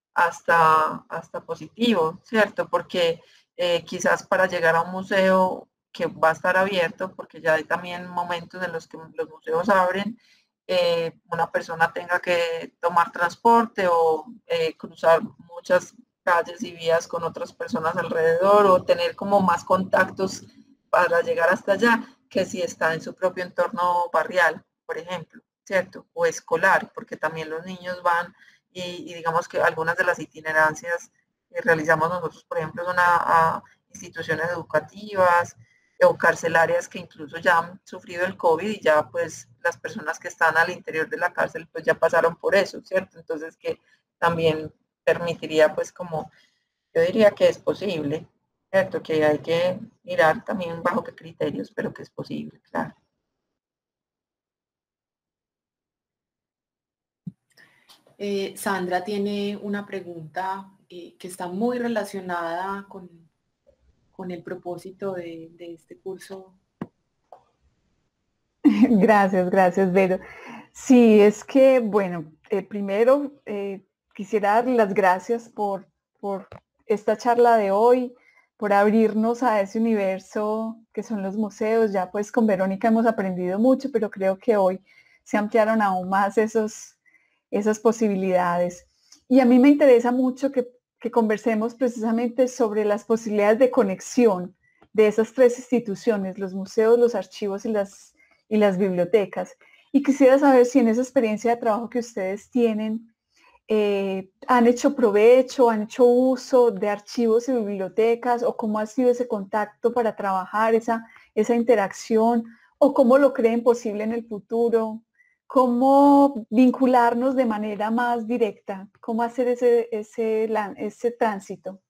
hasta positivo, ¿cierto? Porque quizás para llegar a un museo que va a estar abierto, porque ya hay también momentos en los que los museos abren, una persona tenga que tomar transporte o cruzar muchas calles y vías con otras personas alrededor, o tener como más contactos para llegar hasta allá, que si está en su propio entorno barrial, por ejemplo, ¿cierto? O escolar, porque también los niños van y digamos que algunas de las itinerancias que realizamos nosotros, por ejemplo, son a instituciones educativas o carcelarias que incluso ya han sufrido el COVID, y ya pues las personas que están al interior de la cárcel pues ya pasaron por eso, ¿cierto? Entonces que también permitiría pues como, yo diría que es posible, ¿cierto? Que hay que mirar también bajo qué criterios, pero que es posible, claro. Sandra tiene una pregunta que está muy relacionada con el propósito de este curso. Gracias, gracias, Vero. Sí, es que, bueno, primero quisiera dar las gracias por esta charla de hoy, por abrirnos a ese universo que son los museos. Ya pues con Verónica hemos aprendido mucho, pero creo que hoy se ampliaron aún más esas posibilidades. Y a mí me interesa mucho que conversemos precisamente sobre las posibilidades de conexión de esas tres instituciones, los museos, los archivos y las bibliotecas. Y quisiera saber si en esa experiencia de trabajo que ustedes tienen, ¿Han hecho provecho, han hecho uso de archivos y bibliotecas? ¿O cómo ha sido ese contacto para trabajar esa interacción? ¿O cómo lo creen posible en el futuro? ¿Cómo vincularnos de manera más directa? ¿Cómo hacer ese tránsito?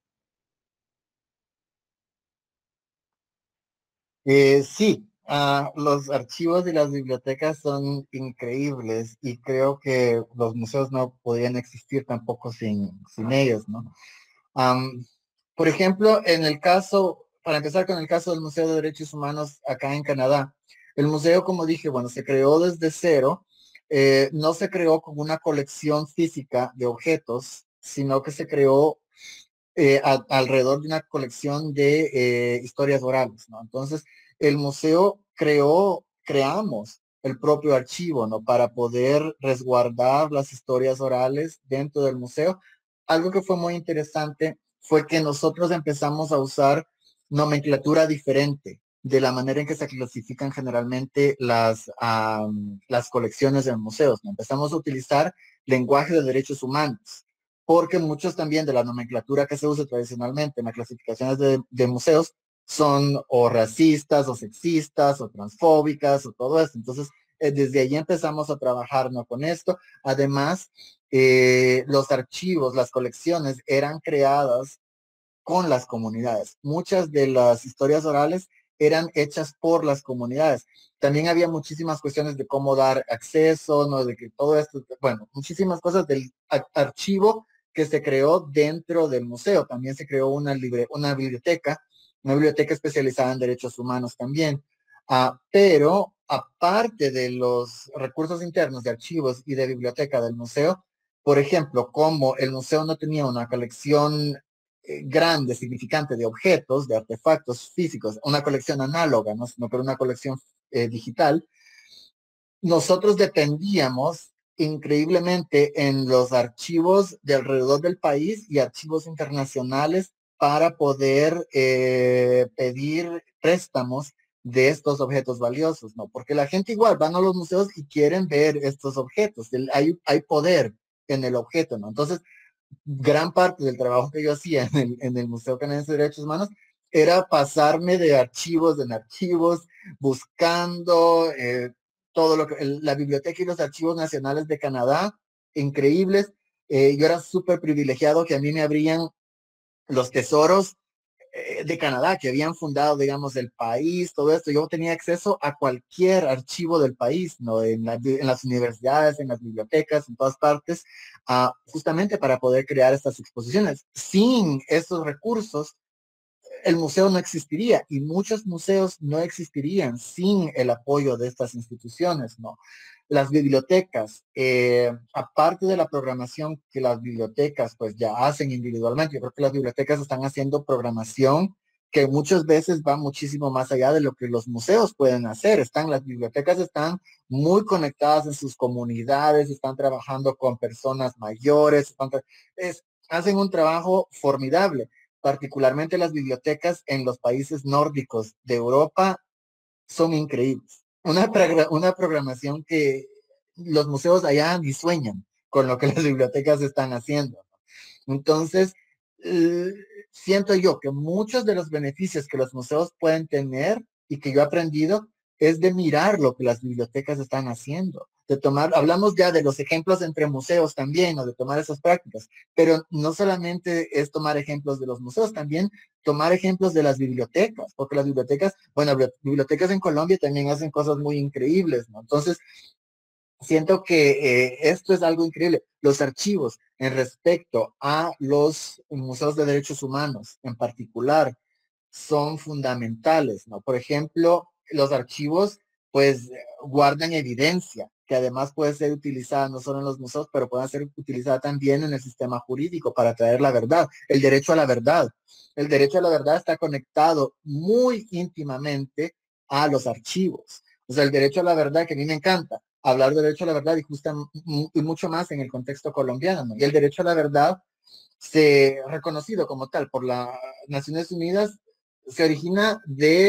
Sí, los archivos y las bibliotecas son increíbles y creo que los museos no podrían existir tampoco sin ellos, ¿no? Am, por ejemplo, en el caso, para empezar con el caso del Museo de Derechos Humanos acá en Canadá, el museo, como dije, bueno, se creó desde cero, no se creó como una colección física de objetos, sino que se creó alrededor de una colección de historias orales, ¿no? Entonces, el museo creamos el propio archivo, ¿no? Para poder resguardar las historias orales dentro del museo. Algo que fue muy interesante fue que nosotros empezamos a usar nomenclatura diferente de la manera en que se clasifican generalmente las colecciones de museos, ¿no? Empezamos a utilizar lenguaje de derechos humanos porque muchos también de la nomenclatura que se usa tradicionalmente en las clasificaciones de museos son o racistas o sexistas o transfóbicas o todo esto. Entonces, desde ahí empezamos a trabajar, ¿no? Con esto. Además, los archivos, las colecciones eran creadas con las comunidades. Muchas de las historias orales eran hechas por las comunidades. También había muchísimas cuestiones de cómo dar acceso, ¿no? De que todo esto, bueno, muchísimas cosas del archivo que se creó dentro del museo. También se creó una biblioteca especializada en derechos humanos también. Pero aparte de los recursos internos de archivos y de biblioteca del museo, por ejemplo, como el museo no tenía una colección grande, significante de objetos, de artefactos físicos, una colección análoga, no, sino pero una colección digital, nosotros dependíamos increíblemente en los archivos de alrededor del país y archivos internacionales para poder pedir préstamos de estos objetos valiosos, ¿no? Porque la gente igual van a los museos y quieren ver estos objetos, hay poder en el objeto, ¿no? Entonces, gran parte del trabajo que yo hacía en el Museo Canadiense de Derechos Humanos era pasarme de archivos en archivos, buscando todo lo que, la biblioteca y los archivos nacionales de Canadá, increíbles. Yo era súper privilegiado que a mí me abrían los tesoros de Canadá, que habían fundado, digamos, el país, todo esto. Yo tenía acceso a cualquier archivo del país, ¿no? En las universidades, en las bibliotecas, en todas partes, justamente para poder crear estas exposiciones. Sin estos recursos, el museo no existiría y muchos museos no existirían sin el apoyo de estas instituciones, ¿no? Las bibliotecas, aparte de la programación que las bibliotecas pues ya hacen individualmente, yo creo que las bibliotecas están haciendo programación que muchas veces va muchísimo más allá de lo que los museos pueden hacer. Las bibliotecas están muy conectadas en sus comunidades, están trabajando con personas mayores, hacen un trabajo formidable. Particularmente las bibliotecas en los países nórdicos de Europa son increíbles. Una programación que los museos allá ni sueñan con lo que las bibliotecas están haciendo. Entonces, eh, siento yo que muchos de los beneficios que los museos pueden tener y que yo he aprendido es de mirar lo que las bibliotecas están haciendo, de tomar, hablamos ya de los ejemplos entre museos también, o de tomar esas prácticas, pero no solamente es tomar ejemplos de los museos, también tomar ejemplos de las bibliotecas, porque las bibliotecas, bueno, bibliotecas en Colombia también hacen cosas muy increíbles, ¿no? Entonces, siento que esto es algo increíble. Los archivos en respecto a los museos de derechos humanos en particular son fundamentales, ¿no? Por ejemplo, los archivos pues guardan evidencia que además puede ser utilizada no solo en los museos, pero puede ser utilizada también en el sistema jurídico para traer la verdad, el derecho a la verdad. El derecho a la verdad está conectado muy íntimamente a los archivos. O sea, el derecho a la verdad, que a mí me encanta hablar de derecho a la verdad y mucho más en el contexto colombiano, ¿no? Y el derecho a la verdad se reconocido como tal por las Naciones Unidas se origina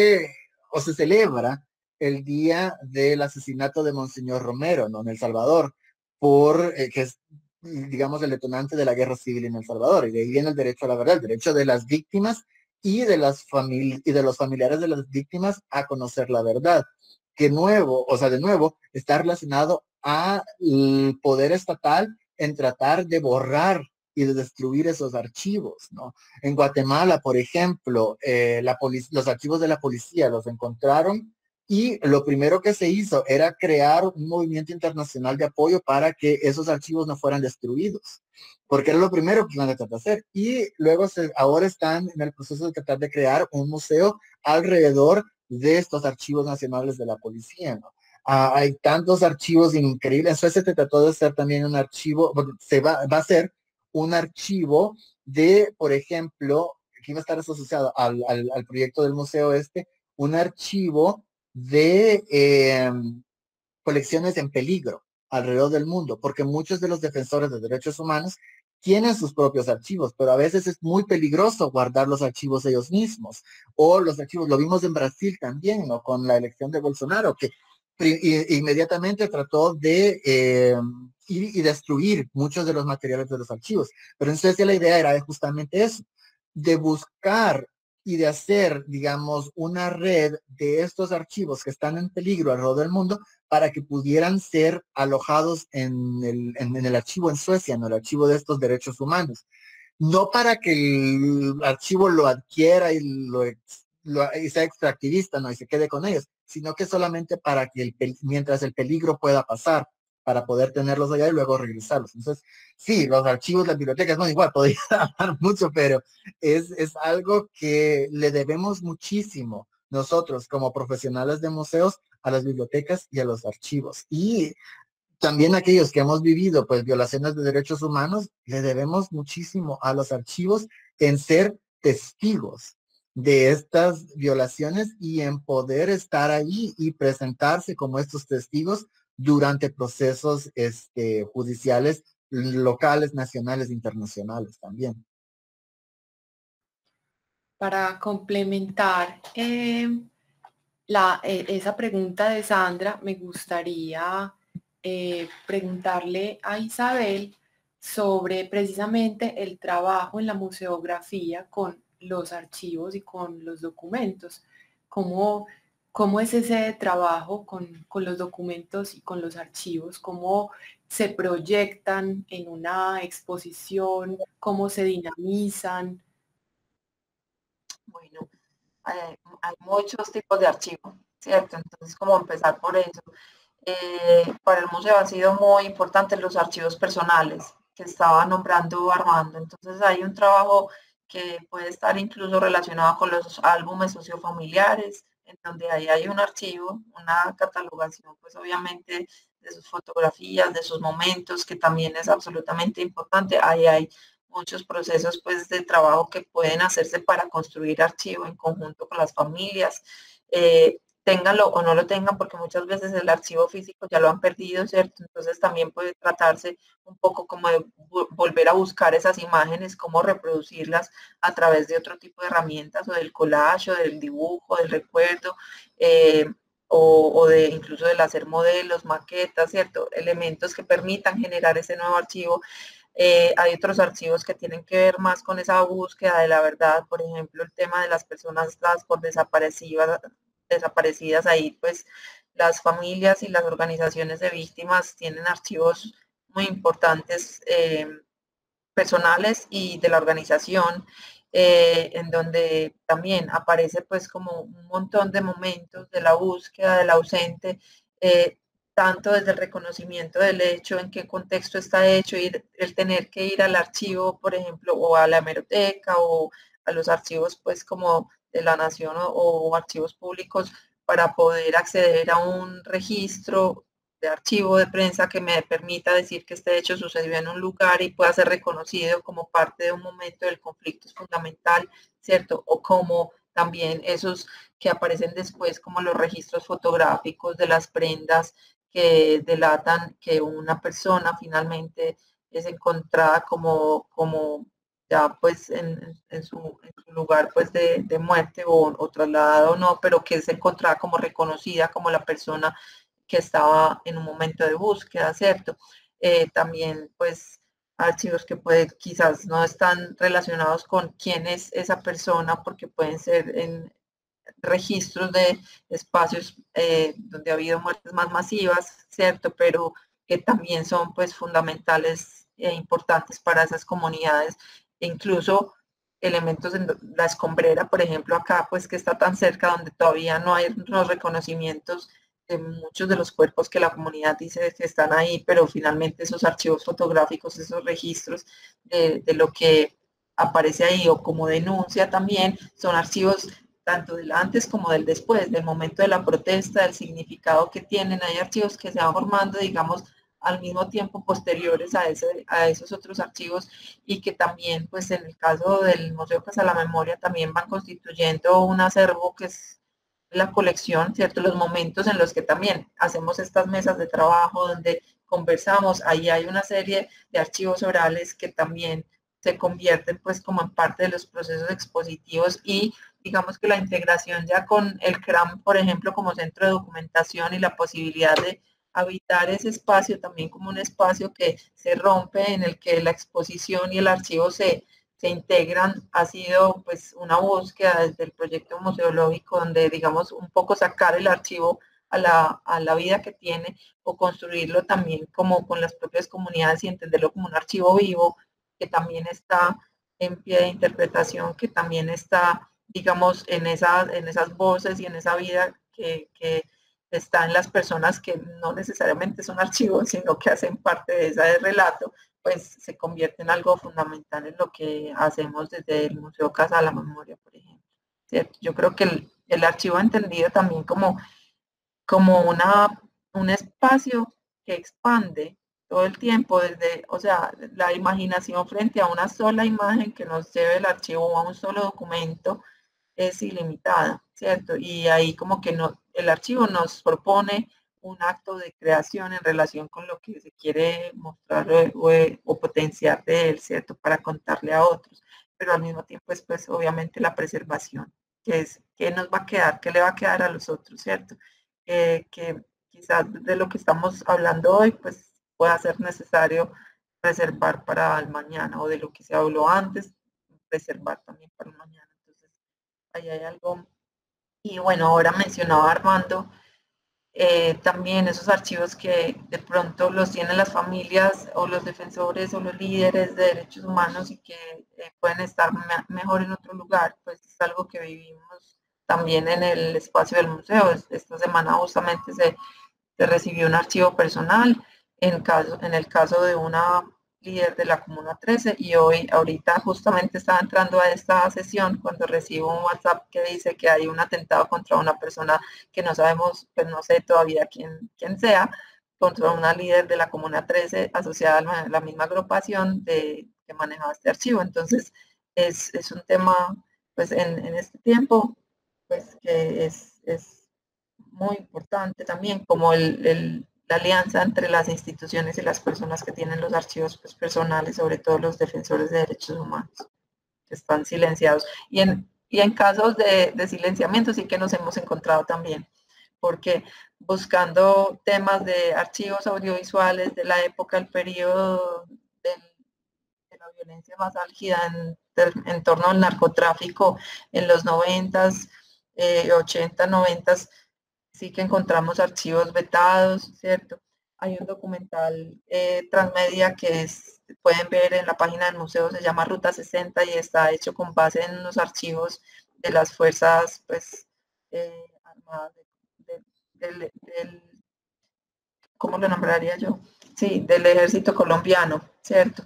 o se celebra el día del asesinato de Monseñor Romero, ¿no? En El Salvador, que es digamos, el detonante de la guerra civil en El Salvador. Y de ahí viene el derecho a la verdad, el derecho de las víctimas y de los familiares de las víctimas a conocer la verdad. Que de nuevo, está relacionado al poder estatal en tratar de borrar y de destruir esos archivos, ¿no? En Guatemala, por ejemplo, los archivos de la policía los encontraron y lo primero que se hizo era crear un movimiento internacional de apoyo para que esos archivos no fueran destruidos, porque era lo primero que iban a tratar de hacer. Y luego ahora están en el proceso de tratar de crear un museo alrededor de estos archivos nacionales de la policía, ¿no? Hay tantos archivos increíbles. En Suecia se trató de hacer también un archivo, va a ser un archivo de, por ejemplo, que iba a estar asociado al proyecto del museo un archivo de colecciones en peligro alrededor del mundo, porque muchos de los defensores de derechos humanos tienen sus propios archivos, pero a veces es muy peligroso guardar los archivos ellos mismos, o los archivos, lo vimos en Brasil también, ¿no? Con la elección de Bolsonaro, que inmediatamente trató de ir y destruir muchos de los materiales de los archivos, pero entonces la idea era justamente eso, de buscar y de hacer, digamos, una red de estos archivos que están en peligro alrededor del mundo para que pudieran ser alojados en el archivo en Suecia, en el archivo de estos derechos humanos. No para que el archivo lo adquiera y sea extractivista, ¿no? Y se quede con ellos, sino que solamente para que mientras el peligro pueda pasar, para poder tenerlos allá y luego regresarlos. Entonces, sí, los archivos, las bibliotecas, no, igual, podría hablar mucho, pero es algo que le debemos muchísimo nosotros como profesionales de museos a las bibliotecas y a los archivos. Y también aquellos que hemos vivido pues violaciones de derechos humanos, le debemos muchísimo a los archivos en ser testigos de estas violaciones y en poder estar ahí y presentarse como estos testigos durante procesos judiciales locales, nacionales, internacionales también. Para complementar esa pregunta de Sandra, me gustaría preguntarle a Isabel sobre precisamente el trabajo en la museografía con los archivos y con los documentos. ¿Cómo es ese trabajo con los documentos y con los archivos? ¿Cómo se proyectan en una exposición? ¿Cómo se dinamizan? Bueno, hay muchos tipos de archivos, ¿cierto? Entonces, como empezar por eso. Para el museo han sido muy importantes los archivos personales que estaba nombrando Armando. Entonces, hay un trabajo que puede estar incluso relacionado con los álbumes sociofamiliares, en donde ahí hay un archivo, una catalogación, pues obviamente de sus fotografías, de sus momentos, que también es absolutamente importante. Ahí hay muchos procesos pues de trabajo que pueden hacerse para construir archivo en conjunto con las familias, ténganlo o no lo tengan, porque muchas veces el archivo físico ya lo han perdido, ¿cierto? Entonces también puede tratarse un poco como de volver a buscar esas imágenes, cómo reproducirlas a través de otro tipo de herramientas, o del collage, o del dibujo, del recuerdo, o de incluso del hacer modelos, maquetas, ¿cierto? Elementos que permitan generar ese nuevo archivo. Hay otros archivos que tienen que ver más con esa búsqueda de la verdad, por ejemplo, el tema de las personas dadas por desaparecidas, ahí pues las familias y las organizaciones de víctimas tienen archivos muy importantes, personales y de la organización, en donde también aparece pues como un montón de momentos de la búsqueda del ausente, tanto desde el reconocimiento del hecho, en qué contexto está hecho, y el tener que ir al archivo, por ejemplo, o a la hemeroteca o a los archivos pues como de la nación, o archivos públicos, para poder acceder a un registro de archivo de prensa que me permita decir que este hecho sucedió en un lugar y pueda ser reconocido como parte de un momento del conflicto es fundamental, ¿cierto? O como también esos que aparecen después, como los registros fotográficos de las prendas que delatan que una persona finalmente es encontrada como ya pues en su lugar pues de muerte, o trasladado o no, pero que es encontrada como reconocida como la persona que estaba en un momento de búsqueda, ¿cierto? También pues archivos que quizás no están relacionados con quién es esa persona, porque pueden ser en registros de espacios donde ha habido muertes más masivas, ¿cierto? Pero que también son pues fundamentales e importantes para esas comunidades, e incluso elementos en la escombrera, por ejemplo, acá pues que está tan cerca, donde todavía no hay los reconocimientos de muchos de los cuerpos que la comunidad dice que están ahí, pero finalmente esos archivos fotográficos, esos registros de lo que aparece ahí o como denuncia también, son archivos tanto del antes como del después, del momento de la protesta, del significado que tienen. Hay archivos que se van formando, digamos, al mismo tiempo posteriores a esos otros archivos, y que también, pues en el caso del Museo Casa de la Memoria, también van constituyendo un acervo que es la colección, ¿cierto? Los momentos en los que también hacemos estas mesas de trabajo donde conversamos, ahí hay una serie de archivos orales que también se convierten pues como en parte de los procesos expositivos, y digamos que la integración ya con el CRAM, por ejemplo, como centro de documentación, y la posibilidad de habitar ese espacio también como un espacio que se rompe, en el que la exposición y el archivo se integran, ha sido pues una búsqueda desde el proyecto museológico, donde digamos un poco sacar el archivo a la vida que tiene, o construirlo también como con las propias comunidades y entenderlo como un archivo vivo que también está en pie de interpretación, que también está, digamos, en esas voces y en esa vida que está en las personas que no necesariamente son archivos, sino que hacen parte de ese relato, pues se convierte en algo fundamental en lo que hacemos desde el Museo Casa de la Memoria, por ejemplo. ¿Cierto? Yo creo que el archivo entendido también como un espacio que expande todo el tiempo, desde, o sea, la imaginación frente a una sola imagen que nos lleve el archivo a un solo documento es ilimitada, ¿cierto? Y ahí como que no, el archivo nos propone un acto de creación en relación con lo que se quiere mostrar o potenciar de él, ¿cierto? Para contarle a otros, pero al mismo tiempo es pues obviamente la preservación, que es qué nos va a quedar, qué le va a quedar a los otros, ¿cierto? Que quizás de lo que estamos hablando hoy, pues pueda ser necesario preservar para el mañana, o de lo que se habló antes, preservar también para el mañana. Entonces, ahí hay algo. Y bueno, ahora mencionaba Armando, también esos archivos que de pronto los tienen las familias o los defensores o los líderes de derechos humanos, y que pueden estar mejor en otro lugar, pues es algo que vivimos también en el espacio del museo. Esta semana justamente se recibió un archivo personal en el caso de una líder de la Comuna 13, y ahorita justamente estaba entrando a esta sesión cuando recibo un WhatsApp que dice que hay un atentado contra una persona que no sabemos, pues no sé todavía quién sea, contra una líder de la Comuna 13 asociada a la misma agrupación que manejaba este archivo. Entonces, es un tema, pues en este tiempo, pues que es muy importante también, como la alianza entre las instituciones y las personas que tienen los archivos pues, personales, sobre todo los defensores de derechos humanos, que están silenciados. Y en casos de silenciamiento sí que nos hemos encontrado también, porque buscando temas de archivos audiovisuales de la época, el periodo de la violencia más álgida en torno al narcotráfico en los 90s, 80, 90s, sí que encontramos archivos vetados, ¿cierto? Hay un documental transmedia que pueden ver en la página del museo, se llama Ruta 60, y está hecho con base en los archivos de las fuerzas pues, armadas del, ¿cómo lo nombraría yo? Sí, del ejército colombiano, ¿cierto?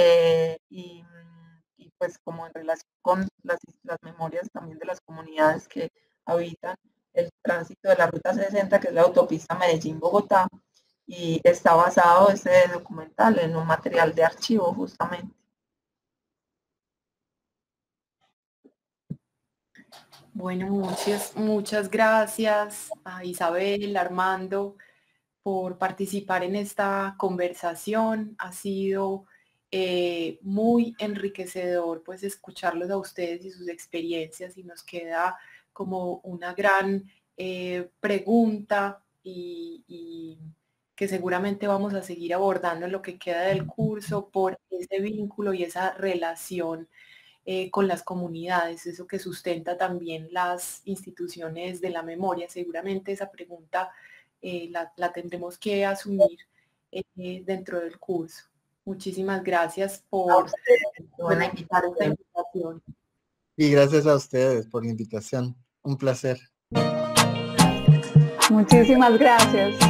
Y pues como en relación con las memorias también de las comunidades que habitan el tránsito de la Ruta 60, que es la autopista Medellín-Bogotá, y está basado ese documental en un material de archivo justamente. Bueno, muchas gracias a Isabel, Armando, por participar en esta conversación. Ha sido muy enriquecedor pues escucharlos a ustedes y sus experiencias, y nos queda como una gran pregunta y que seguramente vamos a seguir abordando en lo que queda del curso, por ese vínculo y esa relación con las comunidades, eso que sustenta también las instituciones de la memoria. Seguramente esa pregunta la tendremos que asumir dentro del curso. Muchísimas gracias por aceptar esta invitación. Y gracias a ustedes por la invitación. Un placer. Muchísimas gracias.